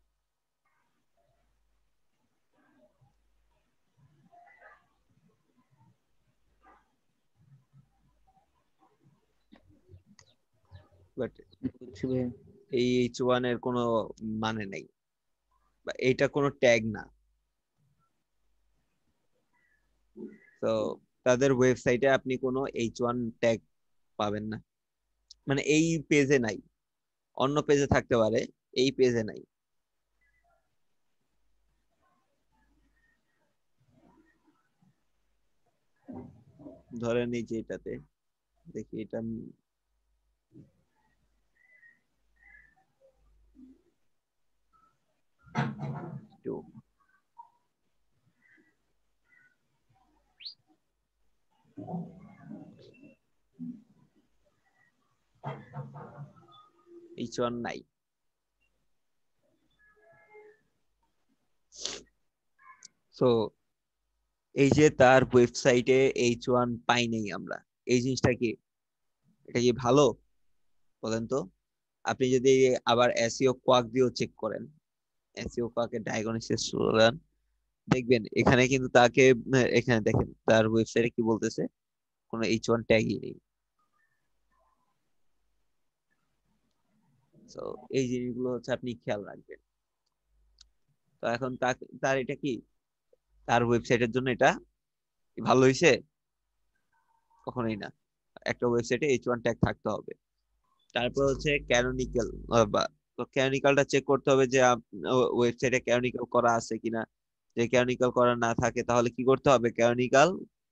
বাট বুঝছি ভাইয়া। এই এইচ ওয়ান এর কোনো মানে নেই, বা এইটা কোনো ট্যাগ না। তো তাদের ওয়েবসাইটে আপনি কোনো এইচ ওয়ান ট্যাগ পাবেন না, মানে এই পেজে নাই, অন্য পেজে থাকতে পারে, এই পেজে নাই। ধরেন এই যে এটাতে দেখি, এটা আমি- একটু এইচ ওয়ান নাই। সো এই যে তার ওয়েবসাইটে এইচ ওয়ান পাই নাই আমরা, এই জিনিসটা কি, এটা কি ভালো বলেন তো? আপনি যদি আবার এসইও কোয়াক দিয়েও চেক করেন, এসইও কোয়াকের ডায়াগনোসিস করেন, দেখবেন এখানে কিন্তু তাকে, এখানে দেখেন তার ওয়েবসাইটে কি বলতেছে, কোনো এইচ ওয়ান ট্যাগই নেই। তো এই জিনিসগুলো হচ্ছে আপনি খেয়াল রাখবেন। তো এখন তাকে, তার এটা কি, তার ওয়েবসাইটের জন্য এটা ভালো হয়েছে? কখনোই না। একটা ওয়েবসাইটে এইচ ওয়ান ট্যাগ থাকতে হবে। তারপর হচ্ছে ক্যানোনিক্যাল, বা তো ক্যানোনিক্যালটা চেক করতে হবে যে ওয়েবসাইটে ক্যানোনিক্যাল করা আছে কিনা। যে ক্যানোনিক্যাল করা না থাকে তাহলে কি করতে হবে, ক্যানোনিক্যাল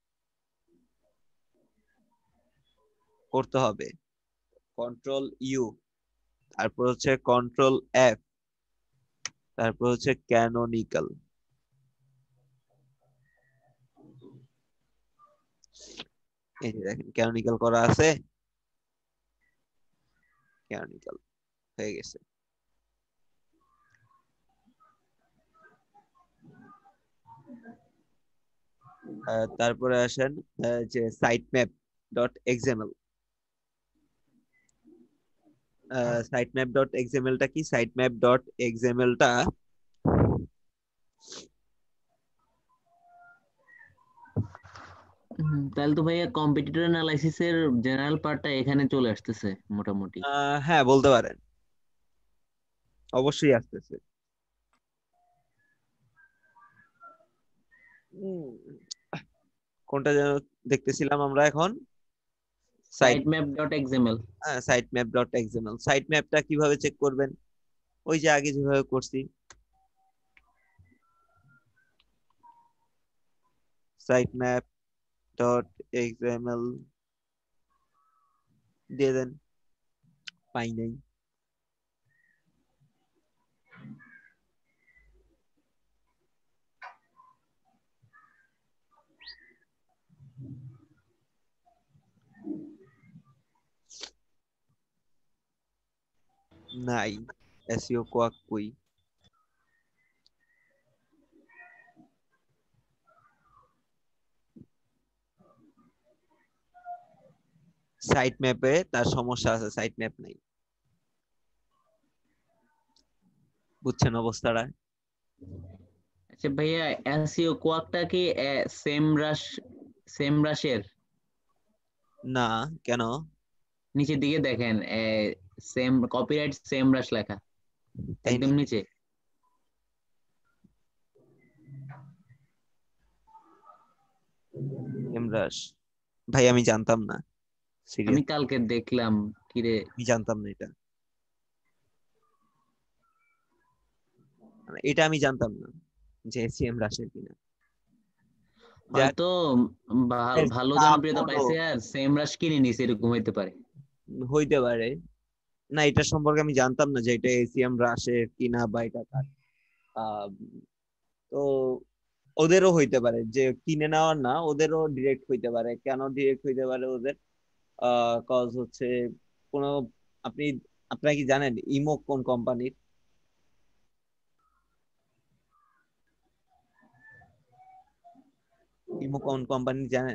করতে হবে। কন্ট্রোল ইউ, তারপর হচ্ছে কন্ট্রোল এফ, তারপর হচ্ছে ক্যানোনিক্যাল। এই যে দেখেন ক্যানোনিক্যাল করা আছে, ক্যানোনিক্যাল হয়ে গেছে। আহ, তারপরে আসেন আহ, যে site map dot XML. Site map dot এক্সএমএলটা কি, সাইট ম্যাপ ডট এক্সএমএলটা হুম, তাহলে তো ভাইয়া কম্পিটিটর অ্যানালাইসিস এর জেনারেল পার্টটা এখানে চলে আসতেছে মোটামুটি। হ্যাঁ বলতে পারেন, অবশ্যই আসতেছে। উম, কোনটা যেন দেখতেছিলাম আমরা এখন, site, site map dot XML. Site map dot XML. Site ম্যাপটা কিভাবে চেক করবেন? ওই যে আগে যেভাবে করছি, সাইট ম্যাপ ডট এক্সএমএল দিয়ে দেন। পাই নাই। নাই, এসইও কোয়াক কই? সাইট ম্যাপে তার সমস্যা আছে, সাইট ম্যাপ নাই। বুঝছেন অবস্থাটা? আচ্ছা ভাইয়া, এসইও কোয়াকটা কি সেম রাশ সেম রাশের? না, কেন? নিচের দিকে দেখেন, সেম কপিরাইট সেম রাশ লেখা তাই একদম নাকি? নিচে। এমরাস, ভাই আমি জানতাম না, আমি সিরিয়াস, কালকে দেখলাম। কিরে, আমি জানতাম না এটা, মানে এটা আমি জানতাম না যে সিএম রাশের কিনা। যাক, হয়তো ভাল- ভালো তা জনপ্রিয়তা বলো, পাইছে আর সেম রাশ কিনে নিছে, এরকম হইতে পারে। হইতে পারে। না, এটা সম্পর্কে আমি জানতাম না যে এটা এসিএম রাশের কিনা বা এটা কার। আহ, তো ওদেরও হইতে পারে, যে কিনে নেওয়ার না, ওদেরও ডিরেক্ট হইতে পারে। কেন ডিরেক্ট হইতে পারে ওদের? আহ কজ হচ্ছে কোনো, আপনি আপনারা কি জানেন ইমো কোন কোম্পানির? ইমো কোন কোম্পানি জানেন?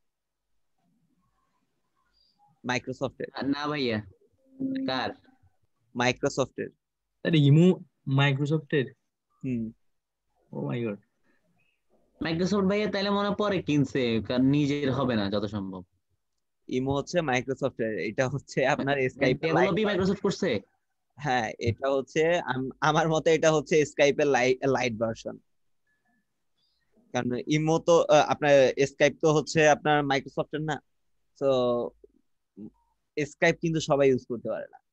মাইক্রোসফটের। আর না ভাইয়া, কার? মাইক্রোসফটের। আরে ইমো মাইক্রোসফটের? হুম। ও মাই গড। মাইক্রোসফট ভাইয়া তাইলে মনে হয় পরে কিনছে, কারণ নিজের হবে না যত সম্ভব। ইমো হচ্ছে মাইক্রোসফটের, এটা হচ্ছে আপনার স্কাইপের লাইট। ডেভেলপই মাইক্রোসফট করছে। হ্যাঁ, এটা হচ্ছে আম- আমার মতে এটা হচ্ছে স্কাইপের লাইট লাইট ভার্সন। কারণ ইমো তো আহ, আপনার স্কাইপ তো হচ্ছে আপনার মাইক্রোসফটের না, তো স্কাইপ কিন্তু সবাই ইউজ করতে পারে না,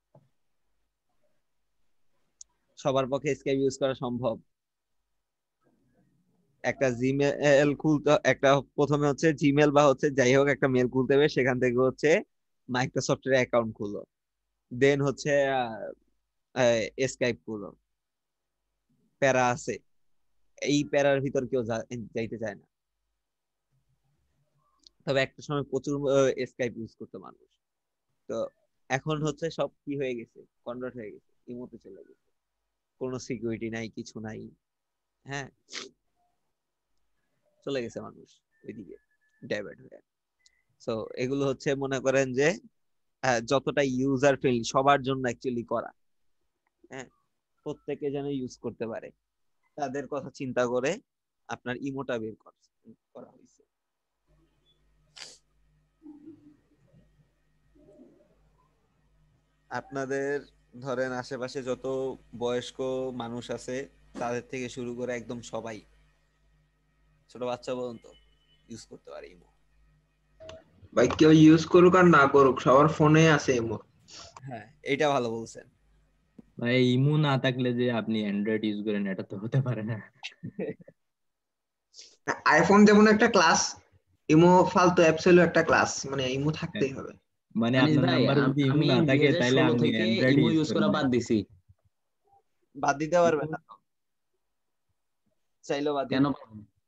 সবার পক্ষে স্কাইপ ইউজ করা সম্ভব। একটা জিমেল খুলতে, একটা প্রথমে হচ্ছে জিমেল বা হচ্ছে যাই হোক একটা মেল খুলতে হবে, সেখান থেকে হচ্ছে মাইক্রোসফটের অ্যাকাউন্ট খুলো, দেন হচ্ছে স্কাইপ খুলো। প্যারা আছে, এই প্যারার ভিতর কেউ যা- যাইতে চায় না। তবে একটা সময় প্রচুর স্কাইপ ইউজ করতো মানুষ, তো এখন হচ্ছে সব কি হয়ে গেছে, কনভার্ট হয়ে গেছে, ইমোতে চলে গেছে, কোনো সিকিউরিটি নাই, কিছু নাই। হ্যাঁ, চলে গেছে মানুষ ওইদিকে, ডাইভার্ট হয়ে। সো এগুলো হচ্ছে মনে করেন যে আহ, যতটা ইউজার ফ্রেন্ডলি সবার জন্য অ্যাকচুয়ালি করা, হ্যাঁ, প্রত্যেকে যেন ইউজ করতে পারে, তাদের কথা চিন্তা করে আপনার ইমোটা বের কর- করা হয়েছে। আপনাদের ধরেন আশেপাশে যত বয়স্ক মানুষ আছে, তাদের থেকে শুরু করে একদম সবাই, ছোট বাচ্চা পর্যন্ত ইউজ করতে পারে ইমো। ভাই কেউ ইউজ করুক আর না করুক, সবার ফোনে আছে এমো। হ্যাঁ, এটা ভালো বলছেন। ভাই ইমো না থাকলে যে আপনি অ্যান্ড্রয়েড ইউজ করেন এটা তো হতে পারে না। আইফোন যেমন একটা ক্লাস, ইমো ফালতু অ্যাপস হলো একটা ক্লাস, মানে ইমো হ্যাঁ, থাকতেই হবে। মানে জানিস আপনার ভাই, নাম্বারে আম- যদি ইমো আমি না দুই থাকে হাজার তাহলে ষোলো আপনি থেকে অ্যান্ড্রয়েড ইমো ইউজ ইউজ করেন করা না। বাদ দিছি। বাদ দিতে পারবেন না তো, চাইলেও বাদ কেন? দিতে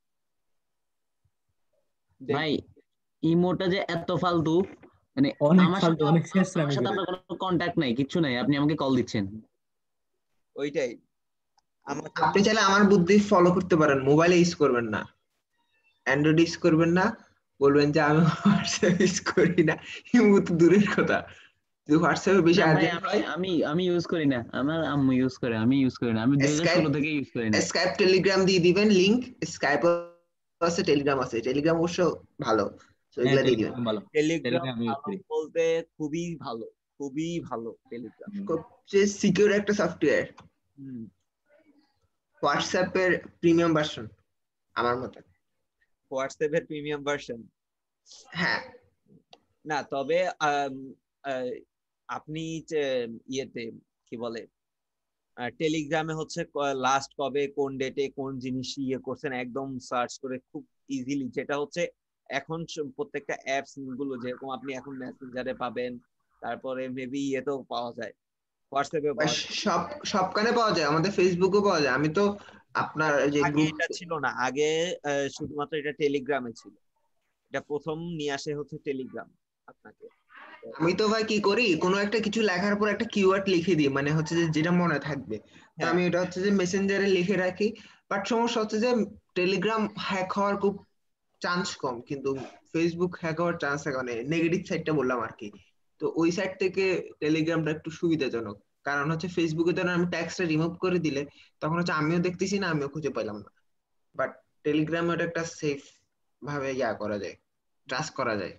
দেখ। ভাই ইমোটা যে এত ফালতু, মানে অনেক আমার ফালতু, সাথে অনেক আপ- আমার শেষরামি সাথে করে। আপনার কোনো কন্ট্যাক্ট নাই, কিচ্ছু নাই, আপনি আমাকে কল দিচ্ছেন। ওইটাই আমার আপনি চাইলে আমার বুদ্ধি ফলো করতে পারেন, মোবাইলে ইউজ করবেন না, অ্যান্ড্রয়েড ইউজ করবেন না, বলবেন যে আমি হোয়াটসঅ্যাপ ইউজ করি না, ইমো তো দূরের কথা, যদি হোয়াটসঅ্যাপে বেশি না ভাই, আর্জেন্ট আমি হয়, আমি আমি ইউজ করি না, আমার আম্মু ইউজ করে, আমি ইউজ করি না, আমি দুই হাজার স্কাইপ ষোলো থেকে ইউজ করি না। স্কাইপ টেলিগ্রাম দিয়ে দিবেন লিংক, স্কাইপ আছে, টেলিগ্রাম আছে, টেলিগ্রাম অবশ্য ভালো, তো হ্যাঁ, এগুলা দিয়ে দিবেন। টেলিগ্রাম ভালো, টেলিগ্রাম টেলিগ্রাম ইউজ ভালো করি। বলতে খুবই ভালো, খুবই ভালো টেলিগ্রাম। হুম। সবচেয়ে সিকিউর একটা সফটওয়্যার, হুম। হোয়াটসঅ্যাপের প্রিমিয়াম ভার্সন আমার মতে। হোয়াটসঅ্যাপের প্রিমিয়াম ভার্সন হ্যাঁ, না, তবে আম, আহ, আপনি যে ইয়েতে কি বলে টেলিগ্রামে হচ্ছে লাস্ট কবে কোন ডেটে কোন জিনিস ইয়ে করছেন একদম সার্চ করে খুব ইজিলি, যেটা হচ্ছে এখন স- প্রত্যেকটা অ্যাপস গুলো যেরকম আপনি এখন মেসেঞ্জারে পাবেন, তারপরে মেবি ইয়েতেও পাওয়া যায়, হোয়াটসঅ্যাপে ভাই পাওয়া যায়। সব সবখানে পাওয়া যায়, আমাদের ফেসবুকেও পাওয়া যায়। আমি তো আপনার আগে যে আগে গ্রুপ, এটা ছিল না, আগে আহ, শুধুমাত্র এটা টেলিগ্রামে ছিল, এটা প্রথম নিয়ে আসে হচ্ছে টেলিগ্রাম আপনাকে। তো আমি তো ভাই কি করি, কোনো একটা কিছু লেখার পর একটা কিওয়ার্ড লিখে দিই, মানে হচ্ছে যে যেটা মনে থাকবে, তো হ্যাঁ, আমি এটা হচ্ছে যে মেসেঞ্জারে লিখে রাখি। বাট সমস্যা হচ্ছে যে টেলিগ্রাম হ্যাক হওয়ার খুব চান্স কম, কিন্তু ফেসবুক হ্যাক হওয়ার চান্স থাকে, মানে নেগেটিভ সাইডটা বললাম আর কি। তো ওই সাইড থেকে টেলিগ্রামটা একটু সুবিধাজনক, কারণ হচ্ছে ফেসবুকে ধরেন আমি ট্যাক্সটা রিমুভ করে দিলে তখন হচ্ছে আমিও দেখতেছি না, আমিও খুঁজে পাইলাম না। বাট টেলিগ্রামে ওটা একটা সেফ ভাবে ইয়া করা যায়, ট্রাস্ট করা যায়,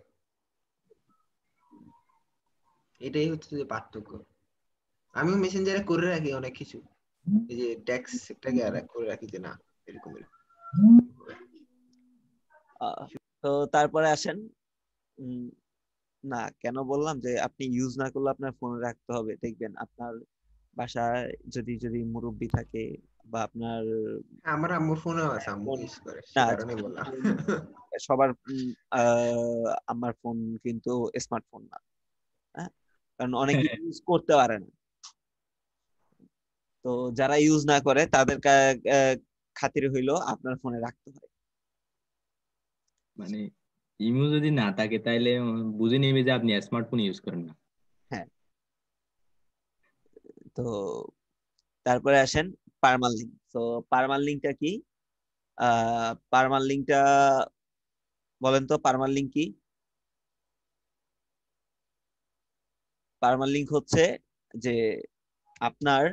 এটাই হচ্ছে যে পার্থক্য। আমিও মেসেঞ্জারে করে রাখি অনেক কিছু, এই যে ট্যাক্সটাকে আর করে রাখি যে না এরকম এরকম। আহ, তো তারপরে আসেন, উম, না কেন বললাম যে আপনি ইউজ না করলে আপনার ফোনে রাখতে হবে, দেখবেন আপনার বাসায় যদি যদি মুরব্বি থাকে বা আপনার হ্যাঁ, আমার আম্মুর ফোনেও আছে, আম্মু ফোন, ইউজ করে, সে না কারণে বললাম। সবার উম, আহ, আমার ফোন কিন্তু স্মার্টফোন না, হ্যাঁ, কারণ অনেকে ইউজ করতে পারে না। তো যারা ইউজ না করে তাদের কা- আহ, খাতিরে হইলেও আপনার ফোনে রাখতে হয়। মানে ইমো যদি না থাকে তাহলে উম, বুঝে নেবে যে আপনি স্মার্টফোন ইউজ করেন না। হ্যাঁ, তো তারপরে আসেন পারমালিঙ্ক। তো পারমালিঙ্কটা কি? আহ পারমালিঙ্কটা বলেন তো, পারমালিঙ্ক কি? পারমালিঙ্ক হচ্ছে যে আপনার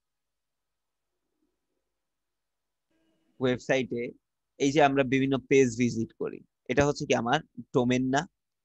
ওয়েবসাইটে এই যে আমরা বিভিন্ন পেজ ভিজিট করি, এটা হচ্ছে কি আমার ডোমেন না?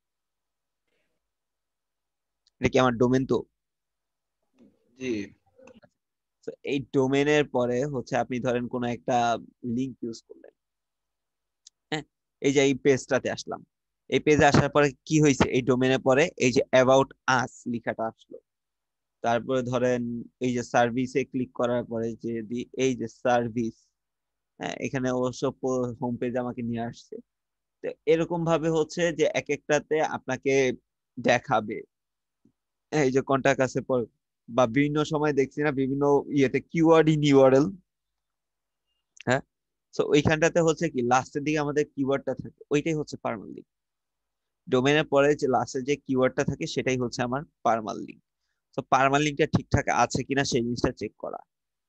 এটা কি আমার ডোমেন? তো জি তো এই ডোমেনের পরে হচ্ছে আপনি ধরেন কোনো একটা লিংক ইউজ করলেন, হ্যাঁ, এই যে এই পেজটাতে আসলাম, এই পেজে আসার পরে কি হয়েছে, এই ডোমেনের পরে এই যে অ্যাবাউট আস লেখাটা আসলো। তারপরে ধরেন এই যে সার্ভিসে ক্লিক করার পরে যে যদি এই যে সার্ভিস, হ্যাঁ, এখানে অবশ্য হোম পেজ আমাকে নিয়ে আসছে। তো এরকম ভাবে হচ্ছে যে এক একটাতে আপনাকে দেখাবে এই যে কন্টাক্ট আছে পর, বা বিভিন্ন সময় দেখছি না বিভিন্ন ইয়েতে কিওয়ার্ড ইন ইউআরএল, হ্যাঁ, তো ওইখানটাতে হচ্ছে কি লাস্টের দিকে আমাদের কিওয়ার্ডটা থাকে, ওইটাই হচ্ছে পার্মাল লিঙ্ক। ডোমেনের পরে যে লাস্টে যে কিওয়ার্ডটা থাকে সেটাই হচ্ছে আমার পার্মাল লিঙ্ক। তো পার্মাল লিঙ্কটা ঠিকঠাক আছে কিনা সেই জিনিসটা চেক করা।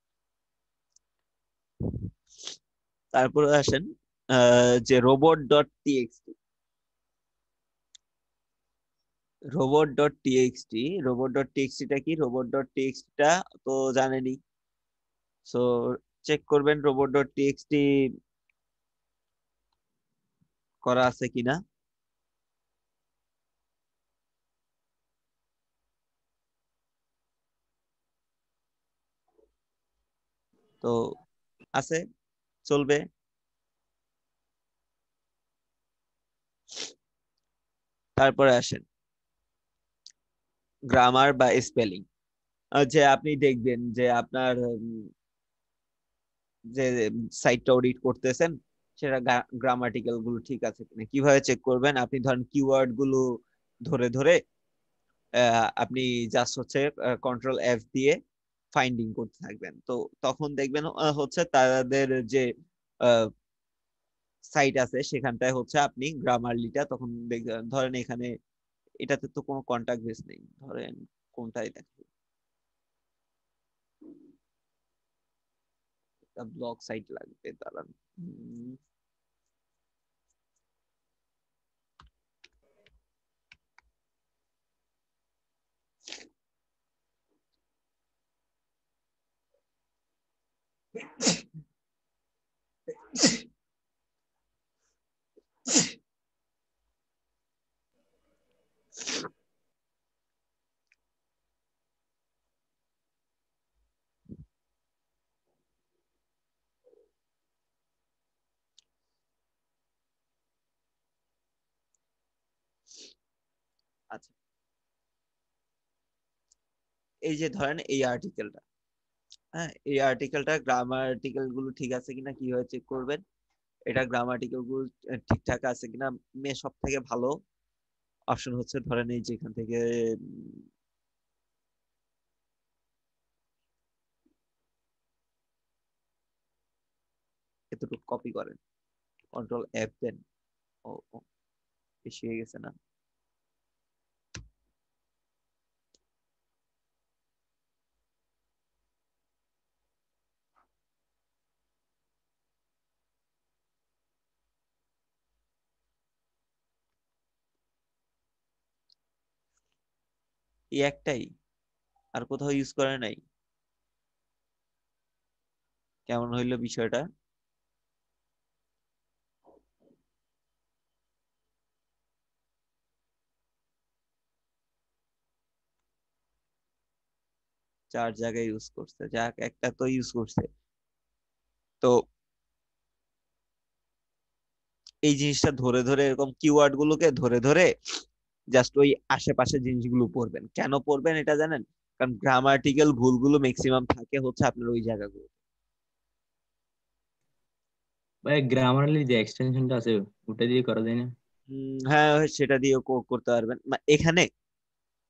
তারপরে আসেন আহ, যে robot dot TXT. Robot dot TXT robot dot টিএক্সটিটা কি? রোবট ডট টিএক্সটিটা তো জানেনই। সো চেক করবেন রোবট ডট টিএক্সটি করা আছে কিনা। তো আছে, চলবে। তারপরে আসেন গ্রামার বা স্পেলিং। যে আপনি দেখবেন যে আপনার উম, যে সাইটটা অডিট করতেছেন সেটা গ্রামাটিক্যাল গুলো ঠিক আছে কিনা কিভাবে চেক করবেন? আপনি ধরেন কিওয়ার্ড গুলো ধরে ধরে আহ, আপনি জাস্ট হচ্ছে কন্ট্রোল এফ দিয়ে ফাইন্ডিং করতে থাকবেন। তো তখন দেখবেন আহ, হচ্ছে তাদের যে সাইট আছে সেখানটায় হচ্ছে আপনি গ্রামারলিটা তখন দেখবেন। ধরেন এখানে এটাতে তো কোনো কন্টাক্ট বেস নেই, ধরেন কোনটাই দেখেন একটা ব্লগ সাইট লাগবে, দাঁড়ান। উম, আচ্ছা, এই যে ধরেন এই আর্টিকেলটা, হ্যাঁ, এই আর্টিকেলটা গ্রামাটিক্যাল গুলো ঠিক আছে কিনা কিভাবে চেক করবেন? এটা গ্রামাটিক্যাল গুলো আহ, ঠিকঠাক আছে কিনা সব থেকে ভালো অপশন হচ্ছে ধরেন এই যে এখান থেকে উম, এতটুকু কপি করেন, কন্ট্রোল এফ দেন। ও ও, বেশি হয়ে গেছে না? এই একটাই, আর কোথাও ইউজ করে নাই? কেমন হইলো বিষয়টা? চার জায়গায় ইউজ করছে, যাক একটা তো ইউজ করছে। তো এই জিনিসটা ধরে ধরে এরকম কিওয়ার্ড গুলোকে ধরে ধরে জাস্ট ওই আশেপাশে জিনিসগুলো পড়বেন। কেন পড়বেন এটা জানেন? কারণ গ্রামাটিক্যাল ভুলগুলো ম্যাক্সিমাম থাকে হচ্ছে আপনার ওই জায়গাগুলো। ভাই গ্রামারলি যে এক্সটেনশনটা আছে ওটা দিয়ে করা যায় না? উম, হ্যাঁ, সেটা দিয়ে করতে পারবেন। মা- এখানে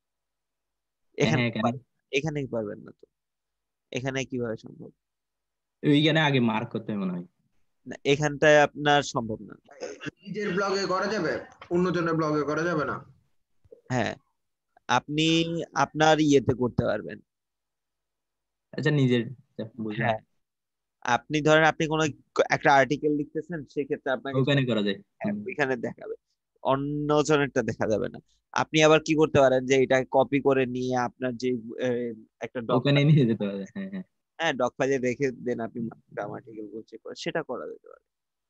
হ্যাঁ এখানে হ্যাঁ, কেন? পার- এখানে পারবেন না তো? এখানে কিভাবে সম্ভব? ওইখানে আগে মার্ক করতে হয় মনে হয়। না, এখানটায় আপনার সম্ভব না। নিজের ব্লগে করা যাবে, অন্যজনের ব্লগে করা যাবে না? হ্যাঁ, আপনি আপনার ইয়েতে করতে পারবেন। আচ্ছা নিজের বুঝলাম, হ্যাঁ, আপনি ধরেন আপনি কোনো একটা আর্টিকেল লিখতেছেন, সেক্ষেত্রে আপনাকে ওখানে করা যায়। হ্যাঁ, হুম। ওইখানে দেখাবে, অন্য জনেরটা দেখা যাবে না। আপনি আবার কি করতে পারেন যে এটা কপি করে নিয়ে আপনার যে আহ, একটা ডক ওখানে নিয়ে যেতে পারে, হ্যাঁ হ্যাঁ। হ্যাঁ ডক ফাইলে রেখে দেন, আপনি গ্রাম আর্টিকেল চেক করে সেটা করা যেতে পারে।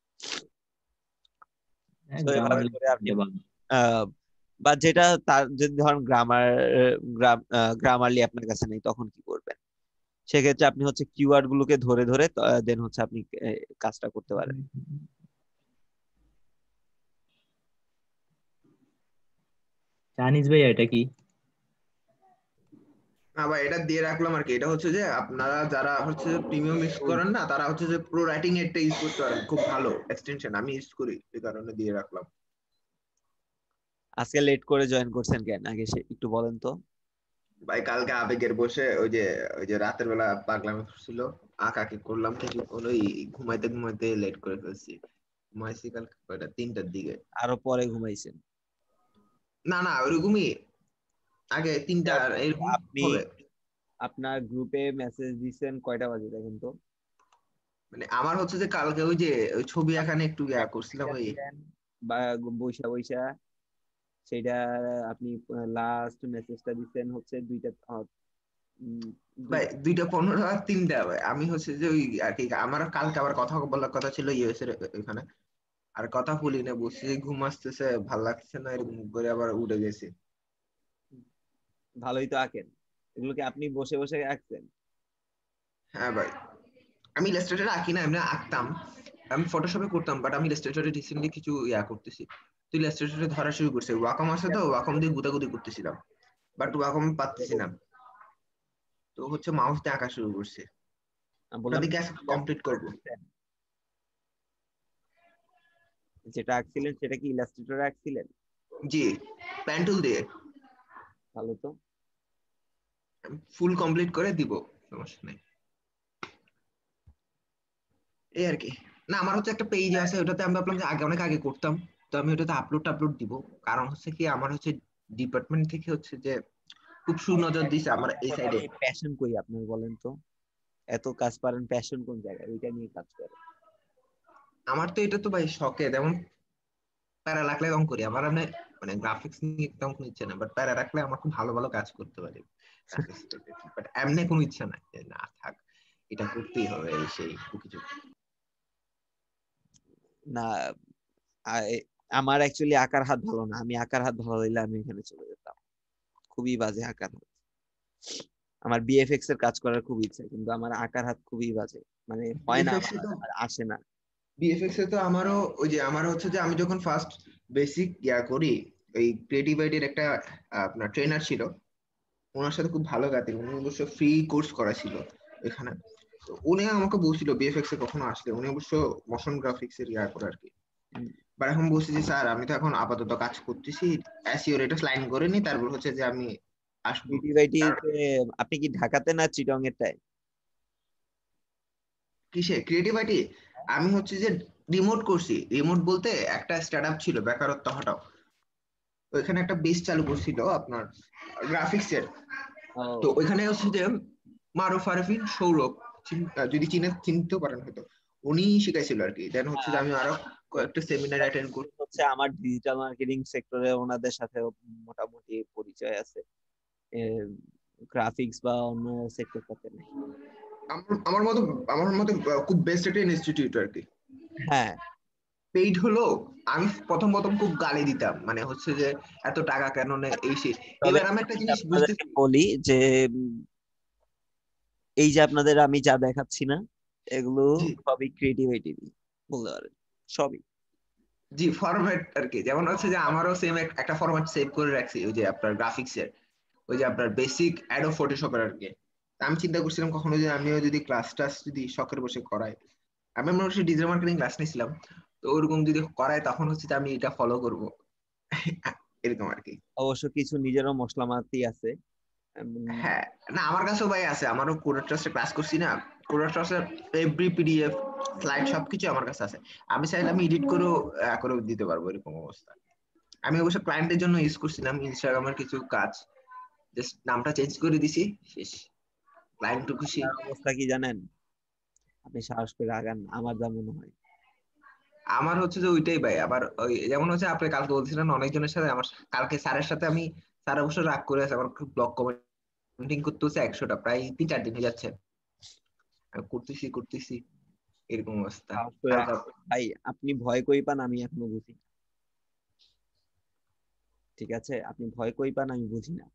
হ্যাঁ, তো গ্রামার এভাবে করে আপনি ভালো। আহ, বা যেটা তার যদি ধরেন গ্রামার গ্রামারলি আপনার কাছে নেই, তখন কি করবেন? সেক্ষেত্রে আপনি হচ্ছে কিওয়ার্ড গুলোকে ধরে ধরে দেন হচ্ছে আপনি আহ, কাজটা করতে পারেন। জানিস ভাই এটা কি? না ভাই, এটা দিয়ে রাখলাম আর কি। এটা হচ্ছে যে আপনারা যারা হচ্ছে প্রিমিয়াম ইউজ করেন না, তারা হচ্ছে যে প্রো রাইটিং এরটা ইউজ করতে পারেন, খুব ভালো এক্সটেনশন, আমি ইউজ করি, এই কারণে দিয়ে রাখলাম। আজকে লেট করে জয়েন করছেন কেন আগে সে একটু বলেন তো। ভাই কালকে আবেগের বসে ওই যে ওই যে রাতের বেলা পাগলামি ছিল, আঁকাকি করলাম কিছুক্ষণ, ওই ঘুমাইতে ঘুমাইতে লেট করে ফেলছি। ঘুমাইছি কালকে কয়টা, তিনটার দিকে। আরো পরে ঘুমাইছেন? না না, ওইরকমই আগে তিনটা এরকম আপনি হবে। আপনার গ্রুপে মেসেজ দিছেন কয়টা বাজে দেখেন তো। মানে আমার হচ্ছে যে কালকে ওই যে ওই ছবি আঁকানে একটু ইয়া করছিলাম ওই। বা বৈশা বৈশা সেটা আপনি লাস্ট মেসেজটা দিচ্ছেন হচ্ছে দুইটা আহ, উম, ভাই দুইটা দুইটা পনেরো আর তিনটা ভাই, আমি হচ্ছে যে ওই আর কি, আমার কালকে আবার কথা বলার কথা ছিল ইউএস এর ওইখানে, আর কথা বলি না, বসে ঘুম আসতেছে, ভাল লাগছে না, এরকম করে আবার উঠে গেছে। ভালোই তো আঁকেন, এগুলোকে আপনি বসে বসে আঁকছেন? হ্যাঁ ভাই, আমি ইলাস্ট্রেটর আঁকি না, এমনি আঁকতাম, আমি ফটোশপে করতাম, বাট আমি ইলাস্ট্রেটরে রিসেন্টলি কিছু ইয়া করতেছি। তো ইলাস্ট্রেটরে ধরা শুরু করছে, ওয়াকম আছে তো, ওয়াকম দিয়ে গুতাগুতি করতেছিলাম, বাট ওয়াকম পাচ্ছি না, তো হচ্ছে মাউস দিয়ে আঁকা শুরু করছে, আমি ওটা বললাম দিকে কমপ্লিট করবো। যেটা আঁকছিলেন সেটা কি ইলাস্ট্রেটরে আঁকছিলেন? জি, প্যান্টুল দিয়ে ভালো তো। ফুল কমপ্লিট করে দিব, সমস্যা নেই, এই আর কি। না আমার হচ্ছে একটা পেজ আছে, ওটাতে আমি ভাবলাম যে আগে অনেক আগে করতাম, তো আমি ওটাতে আপলোড আপলোড দিব, কারণ হচ্ছে কি আমার হচ্ছে ডিপার্টমেন্ট থেকে হচ্ছে যে খুব সুনজর দিছে আমার এই সাইডে। প্যাশন কই আপনার বলেন তো, এত কাজ পারেন, প্যাশন কোন জায়গায় ওইটা নিয়ে কাজ করে? আমার তো এটা তো ভাই শখে, যেমন প্যারা রাখলে কম করি, আমার মানে মানে গ্রাফিক্স নিয়ে তেমন কোনো ইচ্ছা না, বাট প্যারা রাখলে আমার খুব ভালো ভালো কাজ করতে পারি গ্রাফিক্স, বাট এমনি কোনো ইচ্ছা নাই যে না থাক এটা করতেই হবে এই সেই কিছু। না, আ- আমার অ্যাকচুয়ালি আঁকার হাত ভালো না, আমি আঁকার হাত ভালো হইলে আমি এখানে চলে যেতাম। খুবই বাজে আঁকার হাত। আমার বিএফএক্স এর কাজ করার খুব ইচ্ছা, কিন্তু আমার আঁকার হাত খুবই বাজে, মানে হয় না, বিএফএক্স আমার এ তো আমার আসে না। বিএফএক্স এ তো আমারও ওই যে আমার হচ্ছে যে আমি যখন ফার্স্ট বেসিক ইয়া করি, ওই ক্রিয়েটিভ আইডির একটা আহ, আপনার ট্রেনার ছিল, ওনার সাথে খুব ভালো কাটে, উনি অবশ্য ফ্রি কোর্স করা ছিল এখানে। তো উনি আমাকে বলছিল বিএফএক্স এ কখনো আসলে, উনি অবশ্য মোশন গ্রাফিক্স এর ইয়া করে আর কি। উম, বাট এখন বলছি যে স্যার আমি তো এখন আপাতত কাজ করতেছি, এসইওর এটা লাইন করে নি, তারপর হচ্ছে যে আমি আসবো। বিটিভাইটি কারণ তে আপনি কি ঢাকাতে না চিটং এরটায়? কিসে ক্রিয়েটিভ আইটি, আমি হচ্ছে যে রিমোট করছি, রিমোট বলতে একটা স্টার্ট ছিল বেকারত্ব হটাও, ওইখানে একটা বেস চালু করছিল আপনার গ্রাফিক্স এর। তো ও ওইখানে হচ্ছে যে মারুফ আরফিন সৌরভ, চিন- আহ, যদি চিনে চিনতে পারেন হয়তো, উনি শিখাইছিল আর কি। দেন হচ্ছে যে আমি আরো কয়েকটা সেমিনার অ্যাটেন্ড করি। হচ্ছে আমার ডিজিটাল মার্কেটিং সেক্টরে ওনাদের সাথে মোটামুটি পরিচয় আছে, গ্রাফিক্স বা অন্য সেক্টর সাথে নেই। আমার আমার মতো আমার মতো আহ, খুব বেস্ট একটা ইনস্টিটিউট আর কি। হ্যাঁ, পেইড হলো, আমি প্রথম প্রথম খুব গালি দিতাম, মানে হচ্ছে যে এত টাকা কেন নেয় এই সেই। তবে এবার আমি একটা জিনিস আপনাদেরকে বুঝতেছি। বলি যে উম, এই যে আপনাদের আমি যা দেখাচ্ছি না, এগুলো জি সবই ক্রিয়েটিভিটি বলতে পারেন, সবই। জি, ফরম্যাট আর কি, যেমন হচ্ছে যে আমারও সেম একটা ফরম্যাট সেভ করে রাখছি, ওই যে আপনার গ্রাফিক্স এর, ওই যে আপনার বেসিক অ্যাডোব ফটোশপের আর কি। তা আমি চিন্তা করছিলাম কখনো যে আমিও যদি ক্লাস টাস যদি শখের বসে করাই, আমি আমার অবশ্যই ডিজিটাল মার্কেটিং ক্লাস নিয়েছিলাম, তো ওরকম যদি করায় তখন হচ্ছে যে আমি এটা ফলো করব, এরকম আর কি। অবশ্য কিছু নিজেরও মশলামাতি আছে। উম, হ্যাঁ, না আমার কাছেও ভাই আছে, আমারও কোডের ট্রাস্টে ক্লাস করছি না, প্রোডাক্ট আছে, এভরি পিডিএফ স্লাইড সবকিছু আমার কাছে আছে। আমি চাইলে আমি এডিট করেও আহ, করেও দিতে পারবো, এরকম অবস্থা। আমি অবশ্য ক্লায়েন্টের জন্য ইউজ করছিলাম ইনস্টাগ্রামের কিছু কাজ, জাস্ট নামটা চেঞ্জ করে দিছি, শেষ। ক্লায়েন্ট তো খুশি। আপনার অবস্থা কি জানেন? আপনি সাহস করে আগান, আমার যা মনে হয়। আমার হচ্ছে যে ওইটাই ভাই, আবার ওই যেমন হচ্ছে আপনি কালকে বলছিলেন অনেকজনের সাথে, আমার কালকে স্যারের সাথে আমি, স্যার অবশ্য রাগ করে আছে, আমার ব্লগ কমেন্টিং করতে হচ্ছে একশোটা, প্রায় তিন চার দিন হয়ে যাচ্ছে আমি করতেছি করতেছি এরকম অবস্থা। সাহস করে আর আগান। ভাই আপনি ভয় কই পান আমি এখনো বুঝি না। ঠিক আছে, আপনি ভয় কই পান আমি বুঝি না।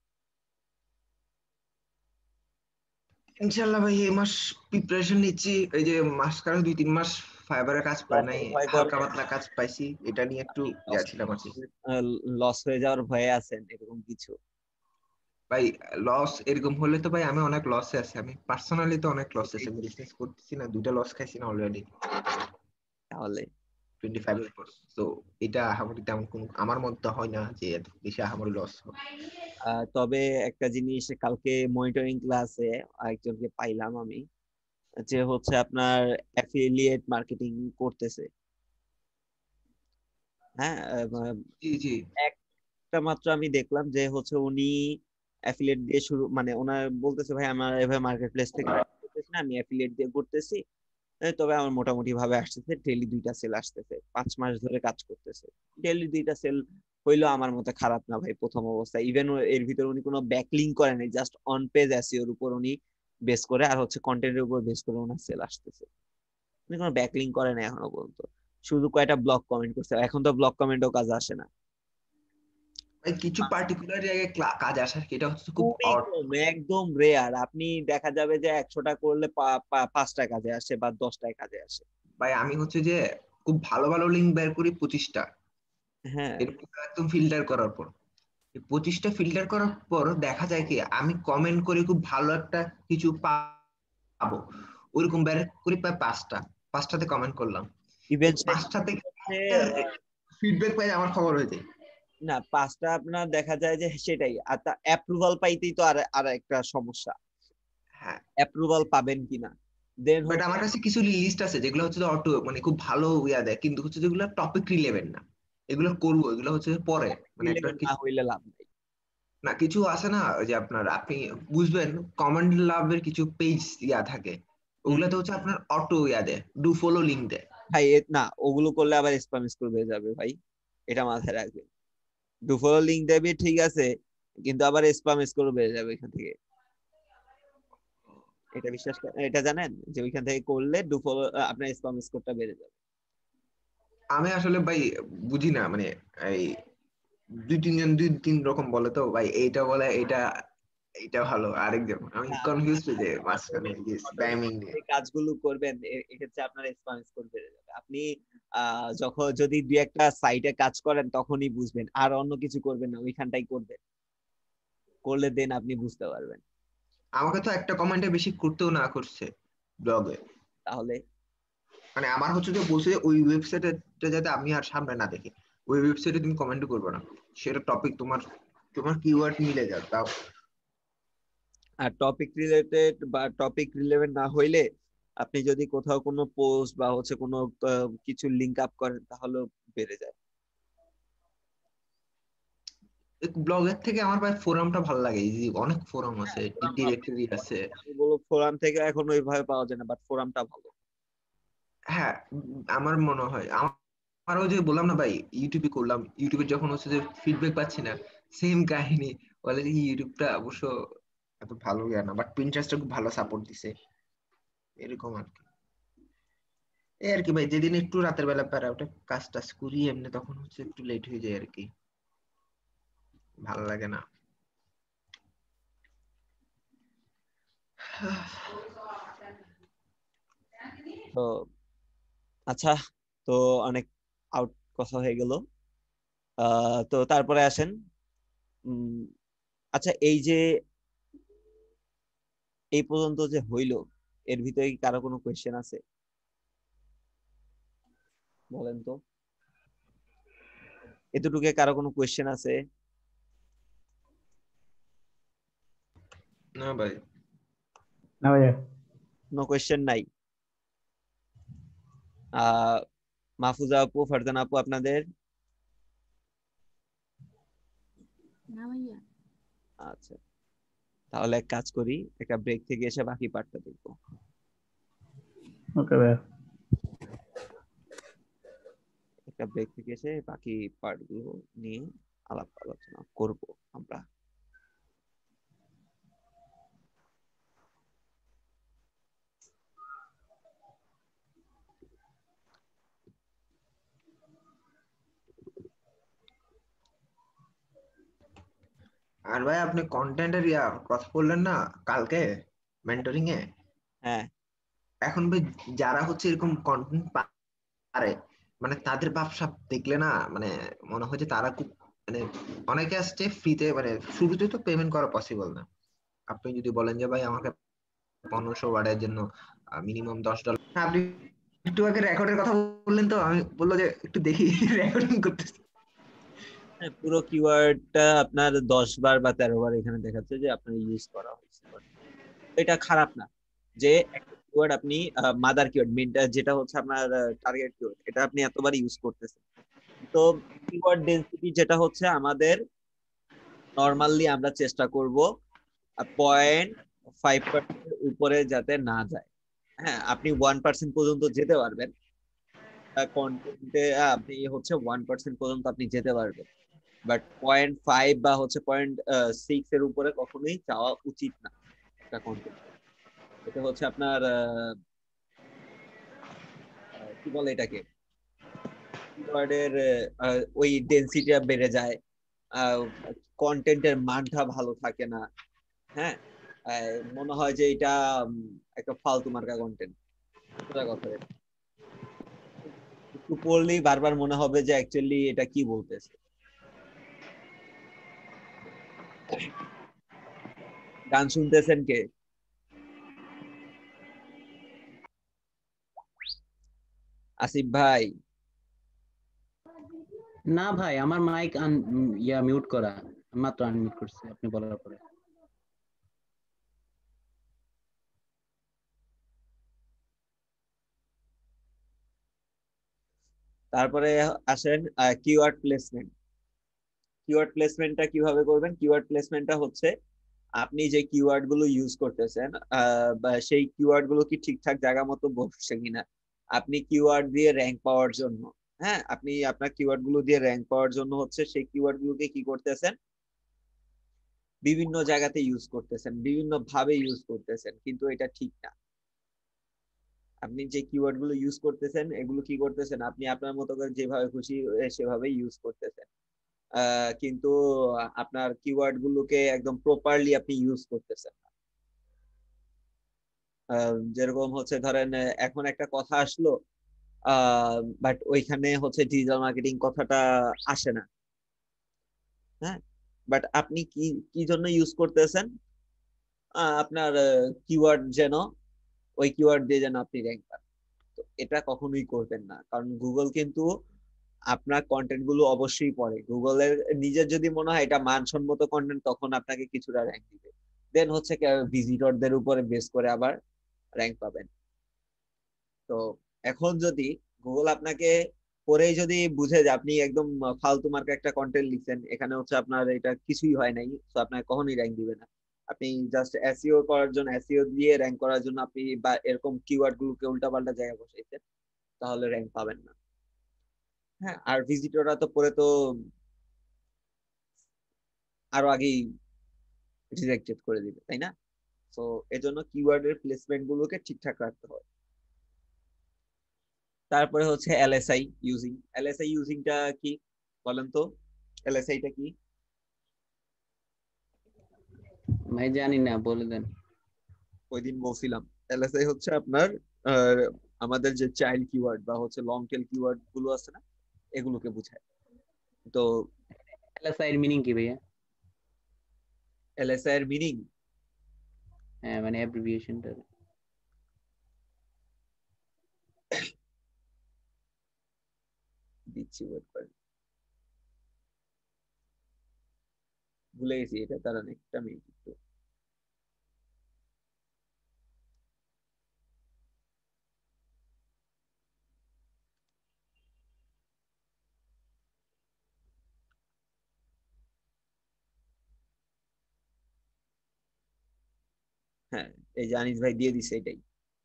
ইনশাল্লাহ ভাই এই মাস প্রিপারেশন নিচ্ছি, এই যে মাস কারো দুই তিন মাস ফাইবারের কাজ পাই নাই, ভয় হালকা করবেন পাতলা কাজ পাইছি, এটা নিয়ে একটু ইয়া ছিলাম আর কি। লস হয়ে যাওয়ার ভয়ে আছেন এরকম কিছু? ভাই লস এরকম হলে তো ভাই আমি অনেক লসে আছি, আমি পার্সোনালি তো অনেক লস আছে, আমি বিজনেস করতেছি না, দুইটা লস খাইছি না অলরেডি তাহলে টোয়েন্টি ফাইভ এর পর। তো এটা আহামরি তেমন কোন আমার মধ্যে হয় না যে এত বেশি আহামরি লস হবে। আহ, তবে একটা জিনিস কালকে মনিটরিং ক্লাসে একজনকে পাইলাম আমি, যে হচ্ছে আপনার অ্যাফিলিয়েট মার্কেটিং করতেছে। হ্যাঁ, আহ, জি জি একটা মাত্র আমি দেখলাম যে হচ্ছে উনি অ্যাফিলিয়েট দিয়ে শুরু, মানে ওনার বলতেছে ভাই আমার এভাবে মার্কেট প্লেস থেকে করতেছি না, আমি অ্যাফিলিয়েট দিয়ে করতেছি। এই তবে আমার মোটামুটি ভাবে আসতেছে, ডেইলি দুইটা সেল আসতেছে, পাঁচ মাস ধরে কাজ করতেছে, ডেইলি দুইটা সেল হইলো আমার মতে খারাপ না ভাই প্রথম অবস্থায়। ইভেন এর ভিতরে উনি কোনো ব্যাকলিং করে নাই, জাস্ট অন পেজ এসইওর উপর উনি বেস করে আর হচ্ছে কন্টেন্টের উপর বেস করে ওনার সেল আসতেছে। উনি কোনো ব্যাকলিং করে না এখনো পর্যন্ত, শুধু কয়টা ব্লক কমেন্ট করছে। এখন তো ব্লক কমেন্টও কাজ আসে না, ভাই কিছু পার্টিকুলার জায়গায় ক্লা- কাজ আসে, এটা হচ্ছে খুব খুবই odd। কম, একদম রেয়ার। আপনি দেখা যাবে যে একশোটা করলে পা- পা- পাঁচটা কাজে আসে বা দশটায় কাজে আসে। ভাই আমি হচ্ছে যে খুব ভালো ভালো লিঙ্ক বের করি পঁচিশটা, হ্যাঁ, এরকম একদম ফিল্টার করার পর, এই পঁচিশটা ফিল্টার করার পর দেখা যায় কি আমি কমেন্ট করে খুব ভালো একটা কিছু পাবো, ওইরকম বের করি প্রায় পাঁচটা, পাঁচটাতে কমেন্ট করলাম, এই ইভেন পাঁচটা থেকে হচ্ছে ফিডব্যাক পাই আমার খবর হয়ে যায়। না, পাঁচটা আপনার দেখা যায় যে সেটাই, আর তা অ্যাপ্রুভাল পাইতেই তো আর আর একটা সমস্যা, হ্যাঁ, অ্যাপ্রুভাল পাবেন কিনা। দেন বাট হচ্ছে আমার কাছে কিছু লিস্ট আছে যেগুলো হচ্ছে অটো মানে খুব ভালো ইয়া দেয়, কিন্তু হচ্ছে যেগুলো টপিক রিলেভেন্ট না, এগুলো করবো, এগুলো হচ্ছে পরে মানে একটা relevant না কিছু- হইলে লাভ নেই। না কিছু আছে না, ওই যে আপনার আপনি বুঝবেন কমেন্ট লাভের কিছু পেজ ইয়া থাকে, হুম, ওগুলাতে হচ্ছে আপনার অটো ইয়া দেয়, ডু ফলো লিঙ্ক দেয়। ভাই এ- না, ওগুলো করলে আবার স্প্যাম স্কোর হয়ে যাবে ভাই, এটা মাথায় রাখবেন। ডু ফলো লিংক দেবে ঠিক আছে, কিন্তু আবার স্প্যাম স্কোর বেড়ে যাবে এখান থেকে। এটা বিশ্বাস করেন, এটা জানেন যে ওইখান থেকে করলে ডু ফলো আপনার স্প্যাম স্কোরটা বেড়ে যাবে। আমি আসলে ভাই বুঝি না, মানে এই দুই তিনজন দুই তিন রকম বলে, তো ভাই এইটা বলে এটা, এইটা ভালো, আরেকজন আমি না, কনফিউজ হয়ে যাই auto- মাঝখানে স্প্যামিং নিয়ে। যে কাজগুলো করবেন এ- এক্ষেত্রে আপনার স্প্যাম স্কোর বেড়ে যাবে। আপনি আহ যখন যদি দুই একটা সাইটে কাজ করেন তখনই বুঝবেন, আর অন্য কিছু করবেন না, ওইখানটাই করবেন, করলে দেন আপনি বুঝতে পারবেন। আমাকে তো একটা কমেন্টে বেশি করতেও না করছে ব্লগে, তাহলে মানে আমার হচ্ছে যে বলছে যে ওই ওয়েবসাইটে যাতে আমি আর সামনে না দেখি, ওই ওয়েবসাইটে তুমি কমেন্ট করবে না, সেটা টপিক তোমার তোমার কিওয়ার্ড মিলে যাবে তাও। আর টপিক রিলেটেড বা টপিক রিলেভেন্ট না হইলে আপনি যদি কোথাও কোনো পোস্ট বা হচ্ছে কোনো আহ, কিছু লিংক আপ করেন তাহলে বেড়ে যায়। ব্লগের থেকে আমার ভাই ফোরামটা ভালো লাগে, এই যে অনেক ফোরাম আছে, ডিরেক্টরি আছে। আমি বলবো ফোরাম থেকে এখন ওইভাবে পাওয়া যায় না, বাট ফোরামটা ভালো। হ্যাঁ, উম, আমার মনে হয় আমার, আমারও যে বললাম না ভাই, ইউটিউবে করলাম, ইউটিউবে যখন হচ্ছে যে ফিডব্যাক পাচ্ছি না, সেম কাহিনী, বলে যে ইউটিউবটা অবশ্য এত ভালো ইয়া না, বাট পিন্টারেস্টটা খুব ভালো সাপোর্ট দিছে, এরকম আর কি। এই আর কি ভাই, যেদিন একটু রাতের বেলা পারা ওটা কাজ টাজ করি এমনি, তখন হচ্ছে একটু লেট হয়ে যায় আর কি, ভালো লাগে না। তো আচ্ছা, তো অনেক আউট কথা হয়ে গেল। আহ তো তারপরে আসেন, উম আচ্ছা এই যে এই পর্যন্ত যে হইলো, এর ভিতরে কি কারো কোনো কোয়েশ্চেন আছে? বলেন তো, এতটুকু কারো কোনো কোয়েশ্চেন আছে? না ভাই, না ভাইয়া। নো কোয়েশ্চেন নাই? আহ মাহফুজা আপু, ফারজানা আপু, আপনাদের? না ভাইয়া। আচ্ছা, তাহলে এক কাজ করি, একটা ব্রেক থেকে এসে বাকি পার্টটা দেখবো। ওকে ভাইয়া। একটা ব্রেক থেকে এসে বাকি পার্ট গুলো নিয়ে আলাপ আলোচনা করব আমরা। আর ভাই আপনি কন্টেন্টের ইয়া কথা বললেন না কালকে মেন্টরিং এ, হ্যাঁ, এখন ভাই যারা হচ্ছে এরকম কন্টেন্ট পারে মানে তাদের ব্যবসা দেখলে না মানে মনে হয় যে তারা খুব মানে অনেকে আসছে ফ্রিতে, মানে শুরুতে তো পেমেন্ট করা পসিবল না। আপনি যদি বলেন যে ভাই আমাকে পনেরোশো ওয়ার্ডের জন্য মিনিমাম দশ ডলার, আপনি একটু আগে রেকর্ডের কথা বললেন তো আমি বললো যে একটু দেখি রেকর্ডিং করতেছি। হ্যাঁ, পুরো কিওয়ার্ডটা আপনার দশ বার বা তেরো বার এখানে দেখাচ্ছে যে আপনার ইউজ করা হয়েছে। এটা খারাপ না যে একটা কিওয়ার্ড আপনি মাদার কিওয়ার্ড মেনটা যেটা হচ্ছে আপনার টার্গেট কিওয়ার্ড, এটা আপনি এতবার ইউজ করতেছেন। তো কিওয়ার্ড ডেনসিটি যেটা হচ্ছে আমাদের নরমালি আমরা চেষ্টা করব পয়েন্ট ফাইভ পার্সেন্টের উপরে যাতে না যায়। হ্যাঁ, আপনি ওয়ান পার্সেন্ট পর্যন্ত যেতে পারবেন কন্টেন্টে, আপনি হচ্ছে ওয়ান পার্সেন্ট পর্যন্ত আপনি যেতে পারবেন, বাট পয়েন্ট ফাইভ বা হচ্ছে পয়েন্ট সিক্স এর উপরে কখনোই যাওয়া উচিত না একটা কন্টেন্ট। এটা হচ্ছে আপনার কি বলে এটাকে, কিওয়ার্ডের ওই ডেনসিটিটা বেড়ে যায়, কন্টেন্টের মানটা ভালো থাকে না। হ্যাঁ, মনে হয় যে এটা একটা ফালতু মার্কা কন্টেন্ট। কথা একটু পড়লেই বারবার মনে হবে যে অ্যাকচুয়ালি এটা কি বলতেছে। গান শুনতেছেন কে? আসিফ ভাই? না ভাই, আমার মাইক ইয়া মিউট করা, মাত্র আনমিউট করছি আপনি বলার পরে। তারপরে আসেন কিওয়ার্ড প্লেসমেন্ট। কিওয়ার্ড প্লেসমেন্টটা কিভাবে করবেন? কিওয়ার্ড প্লেসমেন্টটা হচ্ছে আপনি যে কিওয়ার্ড গুলো ইউজ করতেছেন বা সেই কিওয়ার্ড গুলো কি ঠিকঠাক জায়গা মতো বসছে কিনা। আপনি কিওয়ার্ড দিয়ে র্যাঙ্ক পাওয়ার জন্য, হ্যাঁ, আপনি আপনার কিওয়ার্ড গুলো দিয়ে র্যাঙ্ক পাওয়ার জন্য হচ্ছে সেই কিওয়ার্ড গুলোকে কি করতেছেন, বিভিন্ন জায়গাতে ইউজ করতেছেন, বিভিন্ন ভাবে ইউজ করতেছেন, কিন্তু এটা ঠিক না। আপনি যে কিওয়ার্ড গুলো ইউজ করতেছেন এগুলো কি করতেছেন, আপনি আপনার মতো করে যেভাবে খুশি সেভাবে ইউজ করতেছেন, কিন্তু আপনার কিওয়ার্ড গুলোকে একদম প্রপারলি আপনি ইউজ করতেছেন না। যেরকম হচ্ছে ধরেন এখন একটা কথা আসলো, বাট ওইখানে হচ্ছে ডিজিটাল মার্কেটিং কথাটা আসে না। হ্যাঁ, বাট আপনি কি কি জন্য ইউজ করতেছেন, আপনার কিওয়ার্ড যেন ওই কিওয়ার্ড দিয়ে যেন আপনি র্যাঙ্ক পান। তো এটা কখনোই করবেন না, কারণ গুগল কিন্তু আপনার কন্টেন্ট গুলো অবশ্যই পড়ে। গুগলের নিজের যদি মনে হয় এটা মানসম্মত কন্টেন্ট তখন আপনাকে কিছুটা র্যাঙ্ক দিবে, দেন হচ্ছে ভিজিটরদের উপরে বেস করে আবার র্যাঙ্ক পাবেন। তো এখন যদি গুগল আপনাকে পরেই যদি বুঝে যে আপনি একদম ফালতু মার্কা একটা কন্টেন্ট লিখছেন, এখানে হচ্ছে আপনার এটা কিছুই হয় নাই, তো আপনাকে কখনোই র্যাঙ্ক দিবে না। আপনি জাস্ট এসইও করার জন্য, এসইও দিয়ে র্যাঙ্ক করার জন্য আপনি বা এরকম কিওয়ার্ড গুলোকে উল্টাপাল্টা জায়গায় বসাইছেন, তাহলে র্যাঙ্ক পাবেন না। হ্যাঁ, আর ভিজিটররা তো পরে তো আরো আগেই রিজেক্টেড করে দিবে, তাই না? তো এজন্য কিওয়ার্ডের প্লেসমেন্ট গুলোকে ঠিকঠাক রাখতে হয়। তারপরে হচ্ছে এলএসআই ইউজিং। এলএসআই ইউজিংটা কি বলেন তো? এলএসআইটা কি? ভাই জানি না, বলে দেন। ওই দিন বলছিলাম এলএসআই হচ্ছে আপনার আমাদের যে চাইল্ড কিওয়ার্ড বা হচ্ছে লং টেল কিওয়ার্ড গুলো আছে না, এগুলোকে বোঝায়। তো এলএসআই এর মিনিং কি ভাইয়া? এলএসআই এর মিনিং, হ্যাঁ মানে অ্যাব্রিভিয়েশনটা। দিচ্ছি, ওয়েট করেন, ভুলে গেছি এটা, তারা একটা মিনিট একটু। হ্যাঁ, এই যে আনিস ভাই দিয়ে দিছে এটাই।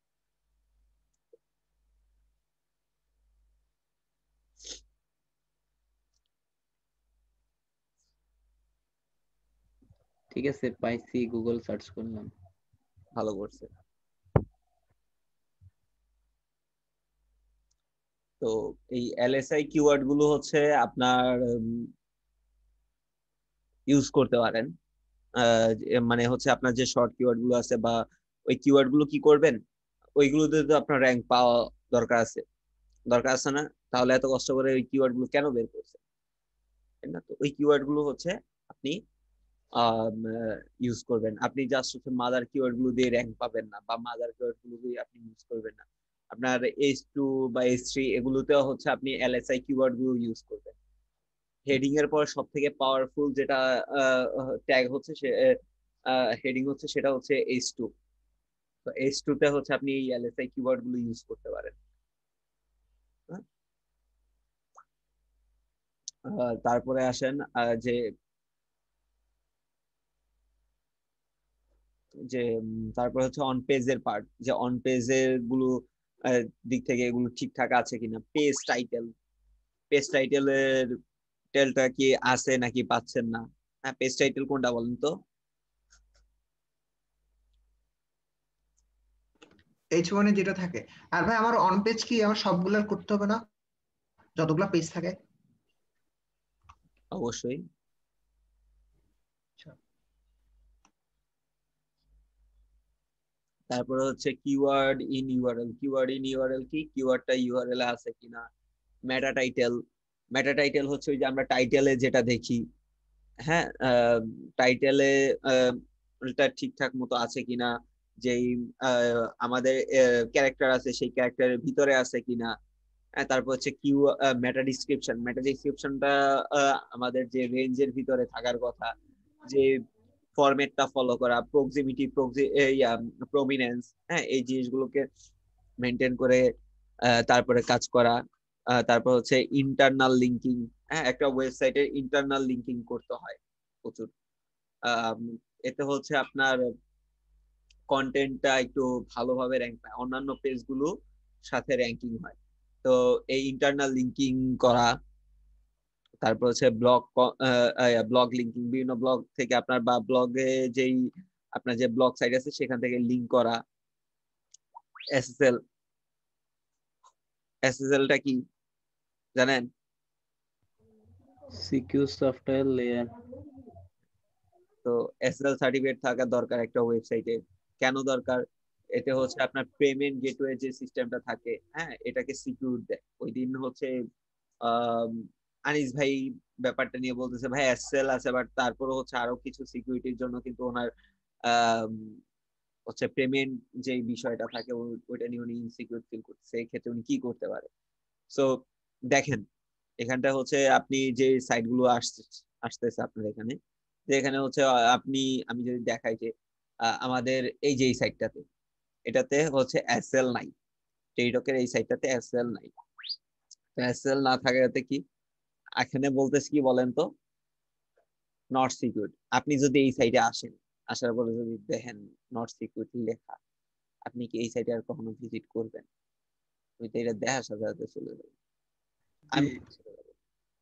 ঠিক আছে, পাইছি, গুগল সার্চ করলাম। ভালো করছে। তো এই এলএসআই কিওয়ার্ড গুলো হচ্ছে আপনার ইউজ করতে পারেন। আহ, যে- মানে হচ্ছে আপনার যে শর্ট কিওয়ার্ড গুলো আছে বা ওই কিওয়ার্ড গুলো কি করবেন, ওইগুলোতে তো আপনার র্যাঙ্ক পাওয়া দরকার আছে, দরকার আছে না? তাহলে এত কষ্ট করে ওই কিওয়ার্ড গুলো কেন বের করছে, তাই না? তো ওই কিওয়ার্ড গুলো হচ্ছে আপনি ইউজ করবেন। আপনি জাস্ট হচ্ছে মাদার কিওয়ার্ড গুলো দিয়ে র্যাঙ্ক পাবেন না, বা মাদার কিওয়ার্ড গুলো দিয়ে আপনি ইউজ করবেন না। আপনার এইচ টু বা এইচ থ্রি এগুলোতেও হচ্ছে আপনি এলএসআই কিওয়ার্ড গুলো ইউজ করবেন। হেডিং এর পর সব থেকে পাওয়ারফুল যেটা ট্যাগ হচ্ছে সে হেডিং হচ্ছে, সেটা হচ্ছে এইচ টু। তো এইচ টু তে হচ্ছে আপনি এই এলএসআই কিওয়ার্ড গুলো ইউজ করতে পারেন। হ্যাঁ? আহ, তারপরে আসেন আহ, যে যে উম, তারপরে হচ্ছে অন পেজের পার্ট, যে অন পেজের গুলো আহ, দিক থেকে এগুলো ঠিকঠাক আছে কিনা। পেজ টাইটেল, পেজ টাইটেলের টেলটা কি আছে নাকি পাচ্ছেন না। হ্যাঁ, পেজ টাইটেল কোনটা বলেন তো? এইচ ওয়ানে যেটা থাকে। আর ভাই আমার অন পেজ কি আমার সবগুলা করতে হবে না, যতগুলা পেজ থাকে? অবশ্যই। তারপরে হচ্ছে keyword in URL. Keyword in URL কি? কিওয়ার্ডটা ইউআরএল এ আছে কিনা। মেটা টাইটেল, মেটা টাইটেল হচ্ছে ওই যে আমরা টাইটেলে যেটা দেখি, হ্যাঁ, টাইটেলে ওটা ঠিকঠাক মতো আছে কিনা, যেই আহ, আমাদের ক্যারেক্টার আছে সেই ক্যারেক্টারের ভিতরে আছে কিনা। হ্যাঁ, তারপর হচ্ছে কিউ মেটা ডিসক্রিপশন। মেটা ডিসক্রিপশনটা আমাদের যে রেঞ্জের ভিতরে থাকার কথা, যে ফরম্যাটটা ফলো করা, প্রক্সিমিটি, প্রমিনেন্স, হ্যাঁ, এই জিনিসগুলোকে মেনটেন করে আহ, তারপরে কাজ করা। আহ, তারপর হচ্ছে ইন্টারনাল লিঙ্কিং। হ্যাঁ, একটা ওয়েবসাইটের ইন্টারনাল লিঙ্কিং করতে হয় প্রচুর। আম, এতে হচ্ছে আপনার কন্টেন্টটা একটু ভালোভাবে র্যাঙ্ক পায়, অন্যান্য পেজগুলো সাথে র্যাঙ্কিং হয়। তো এই ইন্টারনাল লিঙ্কিং করা, তারপর হচ্ছে ব্লগ, ব্লগ লিঙ্কিং, বিভিন্ন ব্লগ থেকে আপনার বা ব্লগে যেই আপনার যে ব্লগ সাইট আছে সেখান থেকে লিঙ্ক করা। এসএসএল, এসএসএলটা কি জানেন? Secure software layer. তো এসএসএল সার্টিফিকেট থাকা দরকার একটা ওয়েবসাইটে। কেন দরকার? এতে হচ্ছে আপনার পেমেন্ট গেটওয়ে যে সিস্টেমটা থাকে, হ্যাঁ, এটাকে সিকিউর দেয়। ওই দিন হচ্ছে আহ আনিস ভাই ব্যাপারটা নিয়ে বলতেছে ভাই এসএসএল আছে, বাট তারপরে হচ্ছে আরো কিছু সিকিউরিটির জন্য কিন্তু ওনার আহ হচ্ছে পেমেন্ট যে বিষয়টা থাকে ওইটা নিয়ে উনি ইনসিকিউর ফিল করতেছে। এই ক্ষেত্রে উনি কি করতে পারে? সো দেখেন, এখানটা হচ্ছে আপনি যে সাইট গুলো আসছে আসতেছে আপনার এখানে, যে এখানে হচ্ছে আহ, আপনি, আমি যদি দেখাই যে আহ, আমাদের এই যে এই সাইটটাতে, এটাতে হচ্ছে এসএল নাই। টেলিটকের এই সাইটটাতে এসএল নাই। এসএল না থাকাতে কি এখানে বলতেছে কি বলেন তো? Not secure. আপনি যদি এই সাইটে আসেন, আসার পরে যদি দেখেন নট সিকিউর লেখা, আপনি কি এই সাইটে আর কখনো ভিজিট করবেন? ওই তো এটা দেখার সাথে সাথে চলে যাবে। আমি চলে যাবো।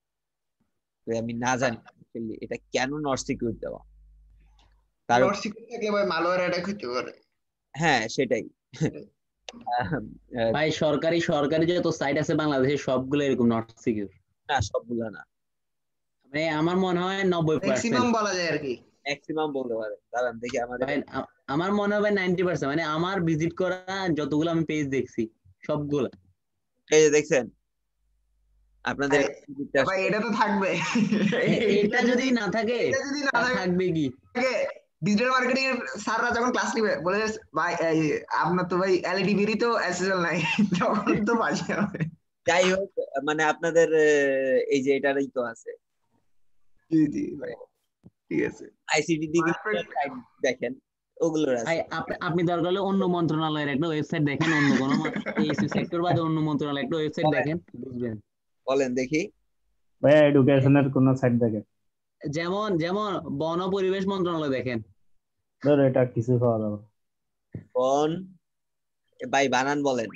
তো আমি না জানি actually এটা কেন নট সিকিউর দেওয়া। তার নট সিকিউর থাকলে ভাই মালওয়্যার অ্যাটাক হতে পারে। হ্যাঁ, সেটাই। আহ, আহ, ভাই সরকারি সরকারি যত সাইট আছে বাংলাদেশে সবগুলো এরকম নট সিকিউর। না, সবগুলা না, মানে আমার মনে হয় নব্বই ম্যাক্সিমাম পার্সেন্ট বলা যায় আর কি। ম্যাক্সিমাম বলতে পারে। দাঁড়ান দেখি আমাদের। ভাই আ- আমার মনে হয় নাইনটি পার্সেন্ট, মানে আমার ভিজিট করা যতগুলো আমি পেজ দেখছি সবগুলা। এই যে দেখছেন আপনাদের ভাই ভাই এটা তো থাকবে। এ- এটা এটা যদি না থাকে এটা যদি না তা থাকে, থাকবে কি? ডিজিটাল মার্কেটিং এর স্যাররা যখন ক্লাস নিবে বলে যে, ভাই এই আপনার তো ভাই এলইডি বিডি তো এসএসএল নাই, তখন তো বাজে হবে। যাই হোক, মানে আপনাদের আহ, এই যে এটারই তো আছে। জি জি ভাই, ঠিক আছে। আইসিটি দিকে Perfect. সাইট দেখেন, ওগুলোর ভাই আছে। আপনি আপনি দরকার হলে অন্য মন্ত্রণালয়ের একটা ওয়েবসাইট দেখেন, অন্য কোনো এই সেক্টর বাদে অন্য মন্ত্রণালয়ের একটা ওয়েবসাইট বলেন, দেখেন, বুঝবেন। বলেন দেখি। ভাইয়া এডুকেশনের কোন সাইট দেখেন? যেমন যেমন বন ও পরিবেশ মন্ত্রণালয় দেখেন। ধর এটা কিছু পাওয়া যাবে। বন ভাই বানান বলেন।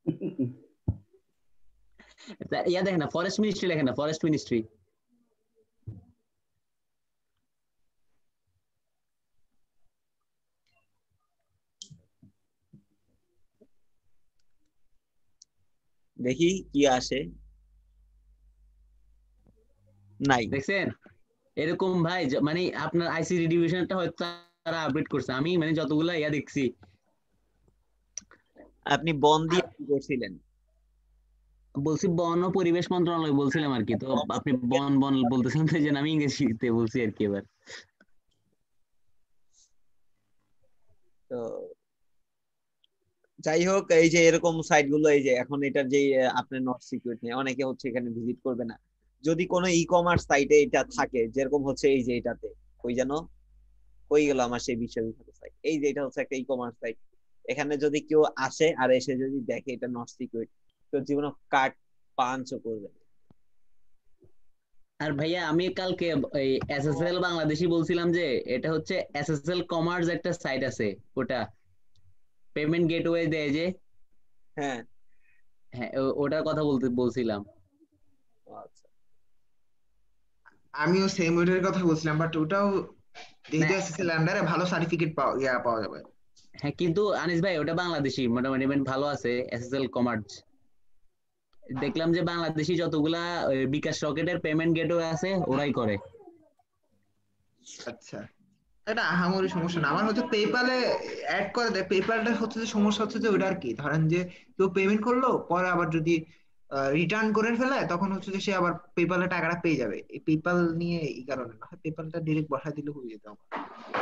ইয়া দেখেন না, ফরেস্ট মিনিস্ট্রি লেখেন না, ফরেস্ট মিনিস্ট্রি। দেখি কি আসে। নাই। দেখছেন এরকম ভাই, য- মানে আপনার আইসিডি ডিভিশনটা হয়তো তারা আপডেট করছে, আমি মানে যতগুলা ইয়া দেখছি। আপনি বন দিয়ে আর কি করছিলেন? বলছি বন ও পরিবেশ মন্ত্রণালয় বলছিলাম আর কি, তো আপনি বন বন বলতেছেন তো, এই জন্য আমি ইংরেজিতে বলছি আর কি এবার। তো যাই হোক, এই যে এরকম সাইট গুলো, এই যে এখন এটার যে আহ, আপনার নট সিকিউর নেই, অনেকে হচ্ছে এখানে ভিজিট করবে না। যদি কোনো ই কমার্স সাইটে এটা থাকে, যেরকম হচ্ছে এই যে এটাতে, ওই যেন কই গেল আমার সেই বিশ্ববিখ্যাত সাইট, এই যে এটা হচ্ছে একটা ই কমার্স সাইট। এখানে যদি কেউ আসে আর এসে যদি দেখে এটা নট সিকিউর, তো জীবনে কার্ড পাঞ্চও করবে না। আর ভাইয়া আমি কালকে এই এসএসএল বাংলাদেশি বলছিলাম যে এটা হচ্ছে এসএসএল কমার্স একটা সাইট আছে, ওটা পেমেন্ট গেটওয়ে দেয় যে। হ্যাঁ। হ্যাঁ, ও- ওটার কথা বলতে বলছিলাম। আচ্ছা। আমিও সেম ওইটার কথা বলছিলাম, বাট ওটাও না, যেহেতু এসএসসি আন্ডারে ভালো সার্টিফিকেট পাওয়া ইয়া পাওয়া যাবে। হ্যাঁ কিন্তু আনিস ভাই ওটা বাংলাদেশি, মোটামুটি মানে ভালো আছে এসএসএল কমার্স। দেখলাম যে বাংলাদেশি যতগুলা ওই বিকাশ রকেটের পেমেন্ট গেটওয়ে আছে ওরাই করে। আচ্ছা, এটা আহামরি সমস্যা না। আমার হচ্ছে পেপালে অ্যাড করে দেয়, পেপালটা হচ্ছে যে সমস্যা হচ্ছে যে ওটা আর কি, ধরেন যে কেউ পেমেন্ট করলো পরে আবার যদি রিটার্ন করে ফেলে, তখন হচ্ছে যে সে আবার পেপালে টাকাটা পেয়ে যাবে। এই পেপাল নিয়ে এই কারণে না হয় পেপালটা ডিরেক্ট বসায় দিলে হয়ে যেত আমার।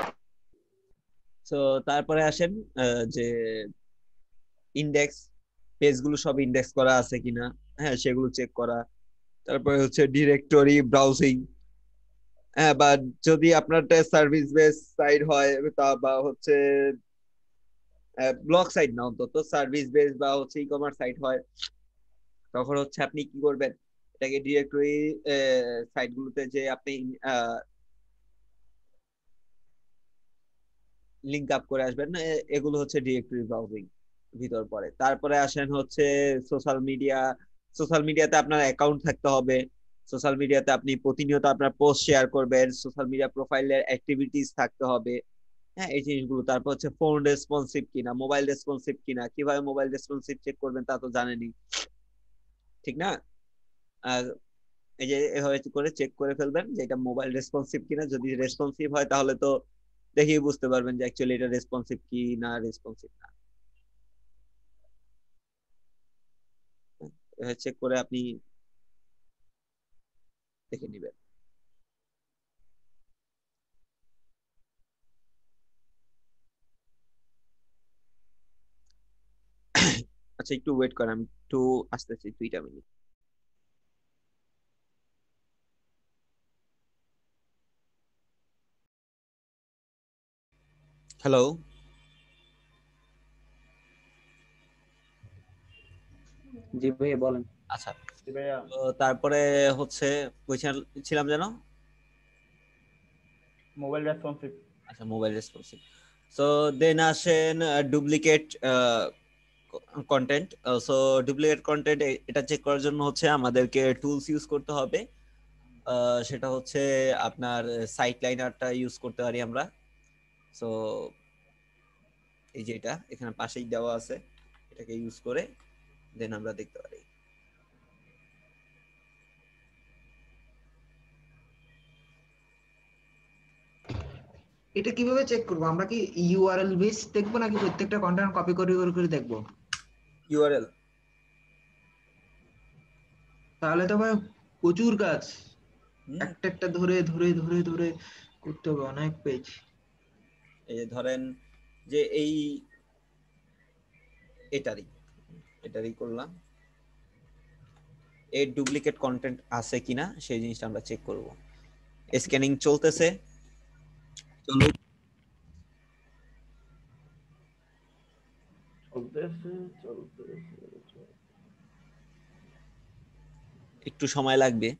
তো তারপরে আসেন আহ, যে ইন্ডেক্স পেজগুলো সব ইন্ডেক্স করা আছে কিনা, হ্যাঁ সেগুলো চেক করা। তারপরে হচ্ছে ডিরেক্টরি ব্রাউজিং। হ্যাঁ, বা যদি আপনার সার্ভিস বেস সাইট হয়, তা বা হচ্ছে ব্লগ সাইট না, অন্তত সার্ভিস বেস বা হচ্ছে ই কমার্স সাইট হয়, তখন হচ্ছে আপনি কি করবেন, এটাকে ডিরেক্টরি সাইট গুলোতে যে আপনি লিংক আপ করে আসবেন। এ- এগুলো হচ্ছে ডিরেক্টরি ব্রাউজিং ভিতর পড়ে। তারপরে আসেন হচ্ছে সোশ্যাল মিডিয়া। সোশ্যাল মিডিয়াতে আপনার অ্যাকাউন্ট থাকতে হবে। সোশ্যাল মিডিয়াতে আপনি প্রতিনিয়ত আপনার পোস্ট শেয়ার করবেন, সোশ্যাল মিডিয়া প্রোফাইলের অ্যাক্টিভিটিস থাকতে হবে। হ্যাঁ, এই জিনিসগুলো। তারপর হচ্ছে ফোন রেসপন্সিভ কিনা, মোবাইল রেসপন্সিভ কিনা, কিভাবে মোবাইল রেসপন্সিভ চেক করবেন তা তো জানেনই, ঠিক না? আর এই যে এভাবে করে চেক করে ফেলবেন যে এটা মোবাইল রেসপন্সিভ কিনা। যদি রেসপন্সিভ হয় তাহলে তো দেখেই বুঝতে পারবেন যে অ্যাকচুয়ালি এটা রেসপন্সিভ কি না রেসপন্সিভ না। চেক করে আপনি দেখে নিবেন। আচ্ছা, একটু ওয়েট করেন, আমি একটু আসতেছি, দুইটা মিনিট। হ্যালো। জি ভাই বলেন। আচ্ছা, জি ভাইয়া, তো তারপরে হচ্ছে কোয়েশ্চেন ছিলাম যেন। Mobile responsive. আচ্ছা, মোবাইল রেসপন্সিভ। সো দেন আসেন duplicate content. So duplicate content এটা চেক করার জন্য হচ্ছে আমাদেরকে টুলস ইউজ করতে হবে। আহ, সেটা হচ্ছে আপনার সাইট লাইনারটা ইউজ করতে পারি আমরা। সো এই যে এটা এখানে পাশেই দেওয়া আছে, এটাকে ইউজ করে দেন আমরা দেখতে পারি। এটা কিভাবে চেক করবো? আমরা কি ইউআরএল বেস দেখবো নাকি প্রত্যেকটা কন্টেন্ট কপি করে করে করে দেখবো? ইউআরএল। তাহলে তো ভাই প্রচুর কাজ, হুম। একটা একটা ধরে ধরে ধরে ধরে করতে হবে অনেক পেজ। এই যে ধরেন যে এই এটারই এটারই করলাম, এর ডুপ্লিকেট কন্টেন্ট আছে কিনা সেই জিনিসটা আমরা চেক করব। স্ক্যানিং চলতেছে, চলুক। চলতেছে চলতেছে। একটু সময় লাগবে।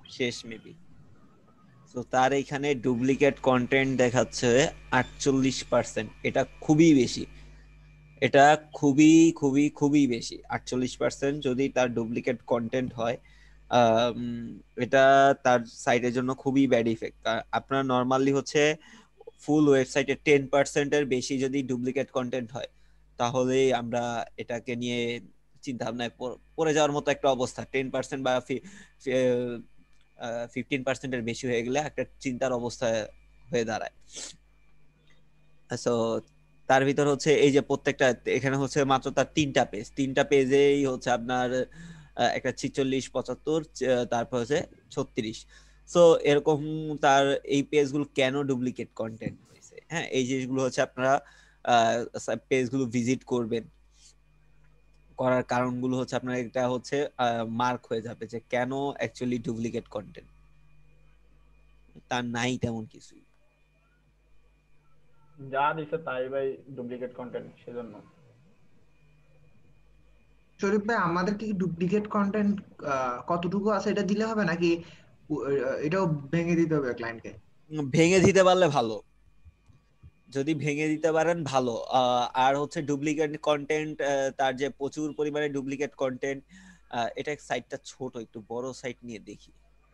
শেষ মেবি। তো তার এখানে ডুপ্লিকেট কন্টেন্ট দেখাচ্ছে আটচল্লিশ পার্সেন্ট। এটা খুবই বেশি, এটা খুবই খুবই খুবই বেশি। আটচল্লিশ পার্সেন্ট যদি তার ডুপ্লিকেট কন্টেন্ট হয়, এটা তার সাইটের জন্য খুবই ব্যাড ইফেক্ট। আপনার নর্মালি হচ্ছে ফুল ওয়েবসাইটে টেন পার্সেন্টের বেশি যদি ডুপ্লিকেট কন্টেন্ট হয়, তাহলে আমরা এটাকে নিয়ে চিন্তা ভাবনায় পড়ে যাওয়ার মতো একটা অবস্থা। টেন পার্সেন্ট বা ফিফটিন পার্সেন্টের বেশি হয়ে গেলে একটা চিন্তার অবস্থা হয়ে দাঁড়ায়। সো তার ভিতর হচ্ছে এই যে প্রত্যেকটা এখানে হচ্ছে মাত্র তার তিনটা পেজ, তিনটা পেজেই হচ্ছে আপনার একটা ছিচল্লিশ, পঁচাত্তর, তারপর হচ্ছে ছত্রিশ। সো এরকম তার এই পেজগুলো কেন ডুপ্লিকেট কন্টেন্ট হয়েছে, হ্যাঁ এই জিনিসগুলো হচ্ছে আপনারা পেজগুলো ভিজিট করবেন, করার কারণগুলো হচ্ছে আপনার এটা হচ্ছে মার্ক হয়ে যাবে যে কেন অ্যাকচুয়ালি ডুপ্লিকেট কন্টেন্ট। তার নাই তেমন কিছু, যা দিছে তাই ভাই ডুপ্লিকেট কন্টেন্ট, সেজন্য। শরীফ ভাই আমাদের কি ডুপ্লিকেট কন্টেন্ট কতটুকু আছে এটা দিলে হবে নাকি এটাও ভেঙে দিতে হবে ক্লায়েন্টকে? ভেঙে দিতে পারলে ভালো, যদি ভেঙে দিতে পারেন ভালো। আর হচ্ছে ডুপ্লিকেট কন্টেন্ট, তার যে প্রচুর পরিমাণে ডুপ্লিকেট কন্টেন্ট, এটা সাইটটা ছোট, একটু বড় সাইট নিয়ে দেখি।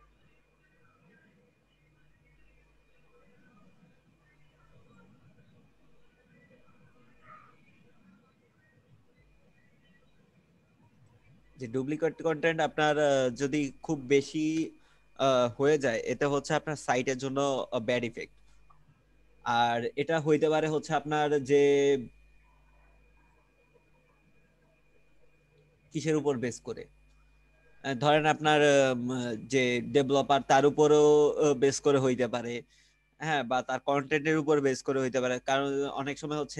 যে ডুপ্লিকেট কন্টেন্ট আপনার যদি খুব বেশি হয়ে যায়, এতে হচ্ছে আপনার সাইটের জন্য ব্যাড ইফেক্ট। আর এটা হইতে পারে হচ্ছে আপনার যে কিসের উপর বেস করে, ধরেন আপনার যে ডেভেলপার তার উপরও বেস করে হইতে পারে, হ্যাঁ, বা তার কন্টেন্টের উপর বেস করে হইতে পারে। কারণ অনেক সময় হচ্ছে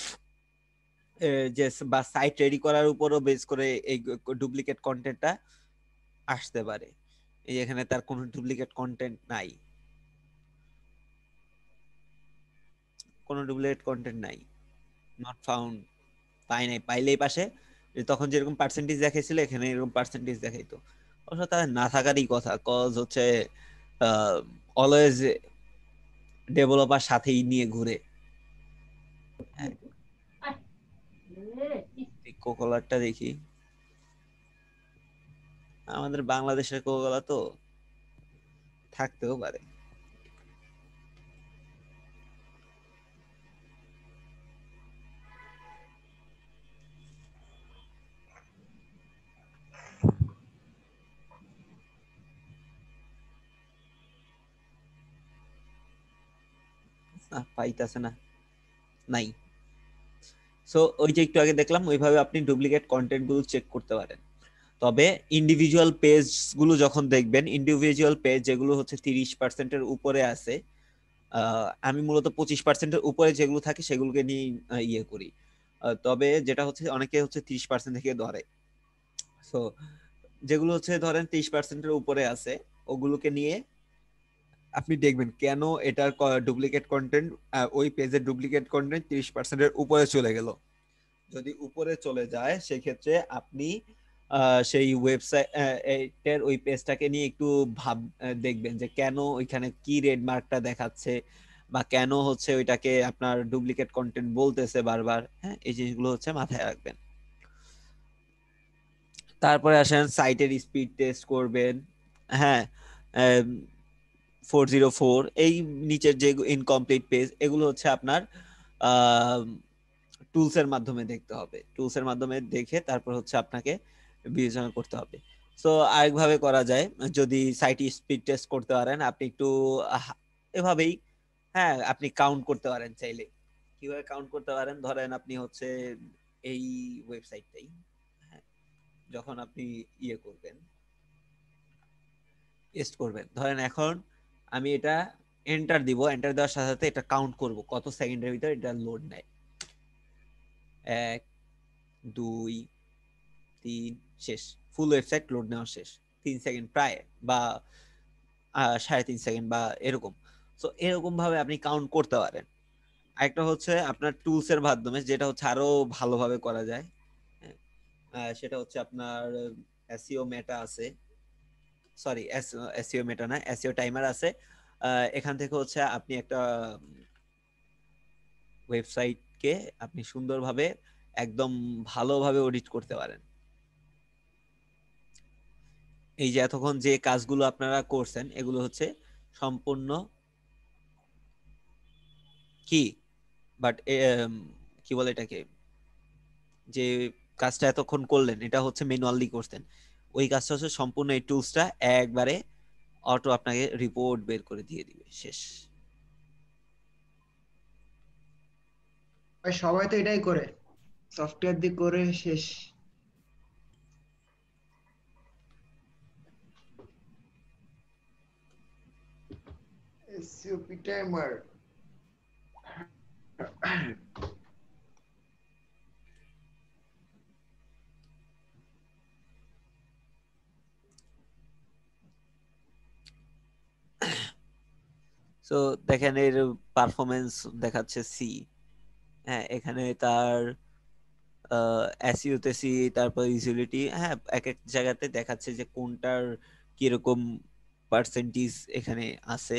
যে বা সাইট রেডি করার উপরও বেস করে এই ডুপ্লিকেট কন্টেন্টটা আসতে পারে। এই এখানে তার কোনো ডুপ্লিকেট কন্টেন্ট নাই, কোনো ডুপ্লিকেট কন্টেন্ট নাই, নট ফাউন্ড, পাই নাই। পাইলেই পাশে তখন যেরকম পার্সেন্টেজ দেখাইছিল এখানে এরকম পার্সেন্টেজ দেখাইতো। অবশ্য তাদের না থাকারই কথা, কজ হচ্ছে অলওয়েজ ডেভেলপার সাথেই নিয়ে ঘুরে। কোকোলারটা দেখি, আমাদের বাংলাদেশের কোকোলা তো থাকতেও পারে। পাইতাছে না, নাই। সো ওই যে একটু আগে দেখলাম, ওইভাবে আপনি ডুপ্লিকেট কন্টেন্ট গুলো চেক করতে পারেন। তবে ইন্ডিভিজুয়াল পেজ গুলো যখন দেখবেন, ইন্ডিভিজুয়াল পেজ যেগুলো হচ্ছে তিরিশ পার্সেন্টের উপরে আছে, আমি মূলত পঁচিশ পার্সেন্টের উপরে যেগুলো থাকে সেগুলোকে নিয়ে ইয়ে করি। তবে যেটা হচ্ছে অনেকে হচ্ছে ত্রিশ পার্সেন্ট থেকে ধরে। সো যেগুলো হচ্ছে ধরেন ত্রিশ পার্সেন্টের উপরে আছে, ওগুলোকে নিয়ে আপনি দেখবেন কেন এটার ডুপ্লিকেট কন্টেন্ট, ওই পেজের ডুপ্লিকেট কন্টেন্ট ত্রিশ পার্সেন্টের উপরে চলে গেল। যদি উপরে চলে যায় সেক্ষেত্রে আপনি সেই ওয়েবসাইটের ওই পেজটাকে নিয়ে একটু ভাব দেখবেন যে কেন ওইখানে কি রেড মার্কটা দেখাচ্ছে, বা কেন হচ্ছে ওইটাকে আপনার ডুপ্লিকেট কন্টেন্ট বলতেছে বারবার। হ্যাঁ, এই জিনিসগুলো হচ্ছে মাথায় রাখবেন। তারপরে আসেন সাইটের স্পিড টেস্ট করবেন। হ্যাঁ, ফোর জিরো ফোর, এই নিচের যে ইনকমপ্লিট পেজ, এগুলো হচ্ছে আপনার টুলস এর মাধ্যমে দেখতে হবে। টুলস এর মাধ্যমে দেখে তারপর হচ্ছে আপনাকে বিবেচনা করতে হবে। সো আরেকভাবে করা যায়, যদি সাইট স্পিড টেস্ট করতে পারেন আপনি একটু এভাবেই, হ্যাঁ, আপনি কাউন্ট করতে পারেন চাইলে। কিভাবে কাউন্ট করতে পারেন, ধরেন আপনি হচ্ছে এই ওয়েবসাইটটাই, হ্যাঁ, যখন আপনি ইয়ে করবেন, টেস্ট করবেন, ধরেন এখন আমি এটা এন্টার দিব, এন্টার দেওয়ার সাথে সাথে এটা কাউন্ট করব কত সেকেন্ডের ভিতরে এটা লোড নেয়। এক, দুই, তিন, শেষ। ফুল ওয়েবসাইট লোড নেওয়া শেষ, তিন সেকেন্ড প্রায়, বা সাড়ে তিন সেকেন্ড বা এরকম। সো এরকম ভাবে আপনি কাউন্ট করতে পারেন। আরেকটা হচ্ছে আপনার টুলস এর মাধ্যমে, যেটা হচ্ছে আরো ভালোভাবে করা যায়, সেটা হচ্ছে আপনার এসইও মেটা আছে, সরি এসইও মেটা না, এসইও টাইমার আছে। আহ, এখান থেকে হচ্ছে আপনি একটা ওয়েবসাইটকে আপনি সুন্দরভাবে একদম ভালোভাবে অডিট করতে পারেন। এই যে এতক্ষণ যে কাজগুলো আপনারা করছেন এগুলো হচ্ছে সম্পূর্ণ কি বাট কি বলে এটাকে, যে কাজটা এতক্ষণ করলেন এটা হচ্ছে ম্যানুয়ালি করতেন, ওই কাজটা হচ্ছে সম্পূর্ণ এই টুলসটা একবারে অটো আপনাকে রিপোর্ট বের করে দিয়ে দিবে, শেষ। ভাই সবাই তো এটাই করে, সফটওয়্যার দিয়ে করে শেষ। এসইওপি টাইমার সো দেখেন এর পারফরমেন্স দেখাচ্ছে সি। হ্যাঁ, এখানে তার এসইও তে সি, তারপর ইউটিলিটি, হ্যাঁ এক এক জায়গাতে দেখাচ্ছে যে কোনটার কিরকম পার্সেন্টেজ এখানে আছে।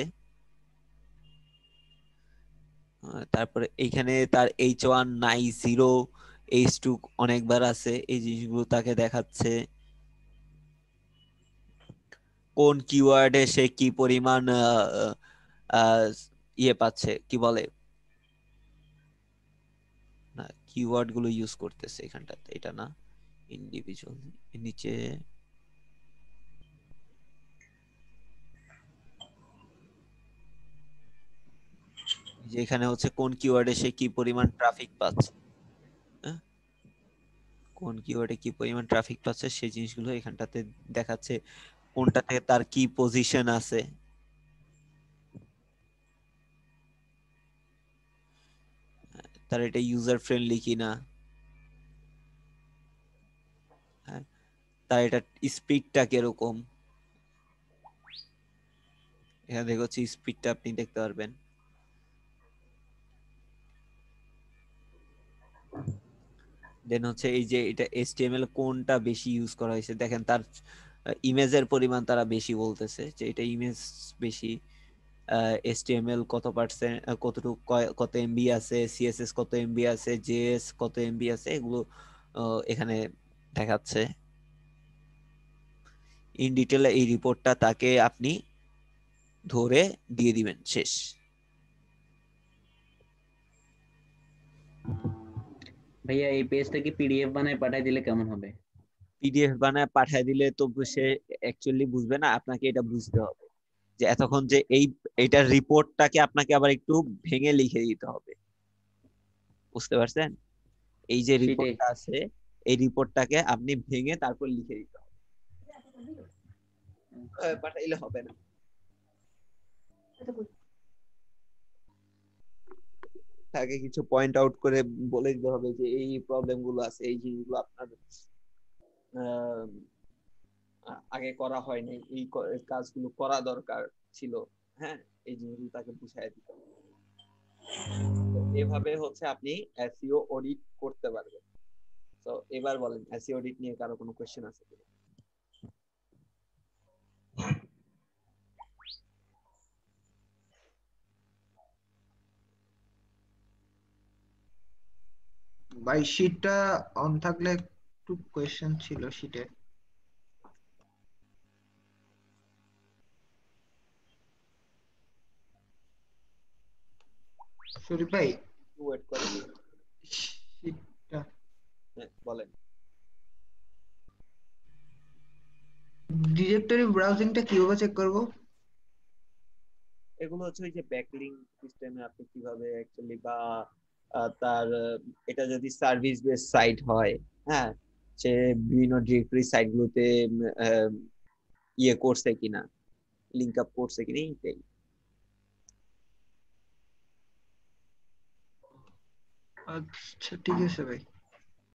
আহ, তারপরে এইখানে তার এইচ ওয়ান নাই, জিরো, এইচ টু অনেকবার আছে, এই জিনিসগুলো তাকে দেখাচ্ছে। কোন কিওয়ার্ডে সে কি পরিমাণ আহ, আহ, ইয়ে পাচ্ছে, কি বলে না, কিওয়ার্ড গুলো ইউজ করতেছে এখানটাতে, এটা না ইন্ডিভিজুয়াল নিচে। যে এখানে হচ্ছে কোন কিওয়ার্ডে সে কি পরিমাণ ট্রাফিক পাচ্ছে, হ্যাঁ? কোন কিওয়ার্ডে কি পরিমাণ ট্রাফিক পাচ্ছে সেই জিনিসগুলো এখানটাতে দেখাচ্ছে। কোনটা থেকে তার কি পজিশন আছে, তার এটা ইউজার ফ্রেন্ডলি কিনা, হ্যাঁ, তার এটা স্পিডটা কিরকম, এখানে দেখো হচ্ছে স্পিডটা আপনি দেখতে পারবেন। দেন হচ্ছে এই যে এটা এইচটিএমএল কোনটা বেশি ইউজ করা হয়েছে, দেখেন তার ইমেজের পরিমাণ তারা বেশি বলতেছে যে এটা ইমেজ বেশি। এইচটিএমএল কত পার্সেন্ট, কতটুকু, কত এমবি আছে, সিএসএস কত এমবি আছে, জেএস কত এমবি আছে, এগুলো আহ, এখানে দেখাচ্ছে ইন ডিটেল। এই রিপোর্টটা তাকে আপনি ধরে দিয়ে দিবেন, শেষ। ভাইয়া এই পেজটা কি পিডিএফ বানায় পাঠাই দিলে কেমন হবে? পিডিএফ বানায় পাঠিয়ে দিলে তো সে অ্যাকচুয়ালি বুঝবে না, আপনাকে এটা বুঝতে হবে যে এতক্ষণ যে এই এইটার রিপোর্টটাকে আপনাকে আবার একটু ভেঙে লিখে দিতে হবে, বুঝতে পারছেন? এই যে সেটাই। রিপোর্টটা আছে এই রিপোর্টটাকে আপনি ভেঙে তারপর লিখে দিতে হবে, আহ, পাঠাইলে হবে না। তাকে কিছু পয়েন্ট আউট করে বলে দিতে হবে যে এই প্রবলেম গুলো আছে, এই জিনিসগুলো আপনার আহ, আগে করা হয়নি, এই ক- এই কাজগুলো করা দরকার ছিল, হ্যাঁ, এই জিনিসগুলো তাকে বুঝাই দিতে হবে। তো এভাবে হচ্ছে আপনি এসইও অডিট করতে পারবেন। তো এবার বলেন এসইও অডিট নিয়ে কারো কোনো কোশ্চেন আছে কিনা? ভাই শীটটা অন থাকলে একটু কোয়েশ্চেন ছিল শীটে। শরীফ ভাই ওয়েট করেন, শীটটা হ্যাঁ, বলেন। ডিরেক্টরি ব্রাউজিংটা কিভাবে চেক করব? এগুলো হচ্ছে ওই যে ব্যাকলিংক সিস্টেমে আপনি কিভাবে অ্যাকচুয়ালি, বা আহ, তার আহ, এটা যদি সার্ভিস বেস সাইট হয়, হ্যাঁ, সে বিভিন্ন ডিরেক্টরি সাইট গুলোতে উম, আহ, ইয়ে করছে কিনা, লিংক আপ করছে কিনা, এইটাই। আচ্ছা ঠিক আছে ভাই।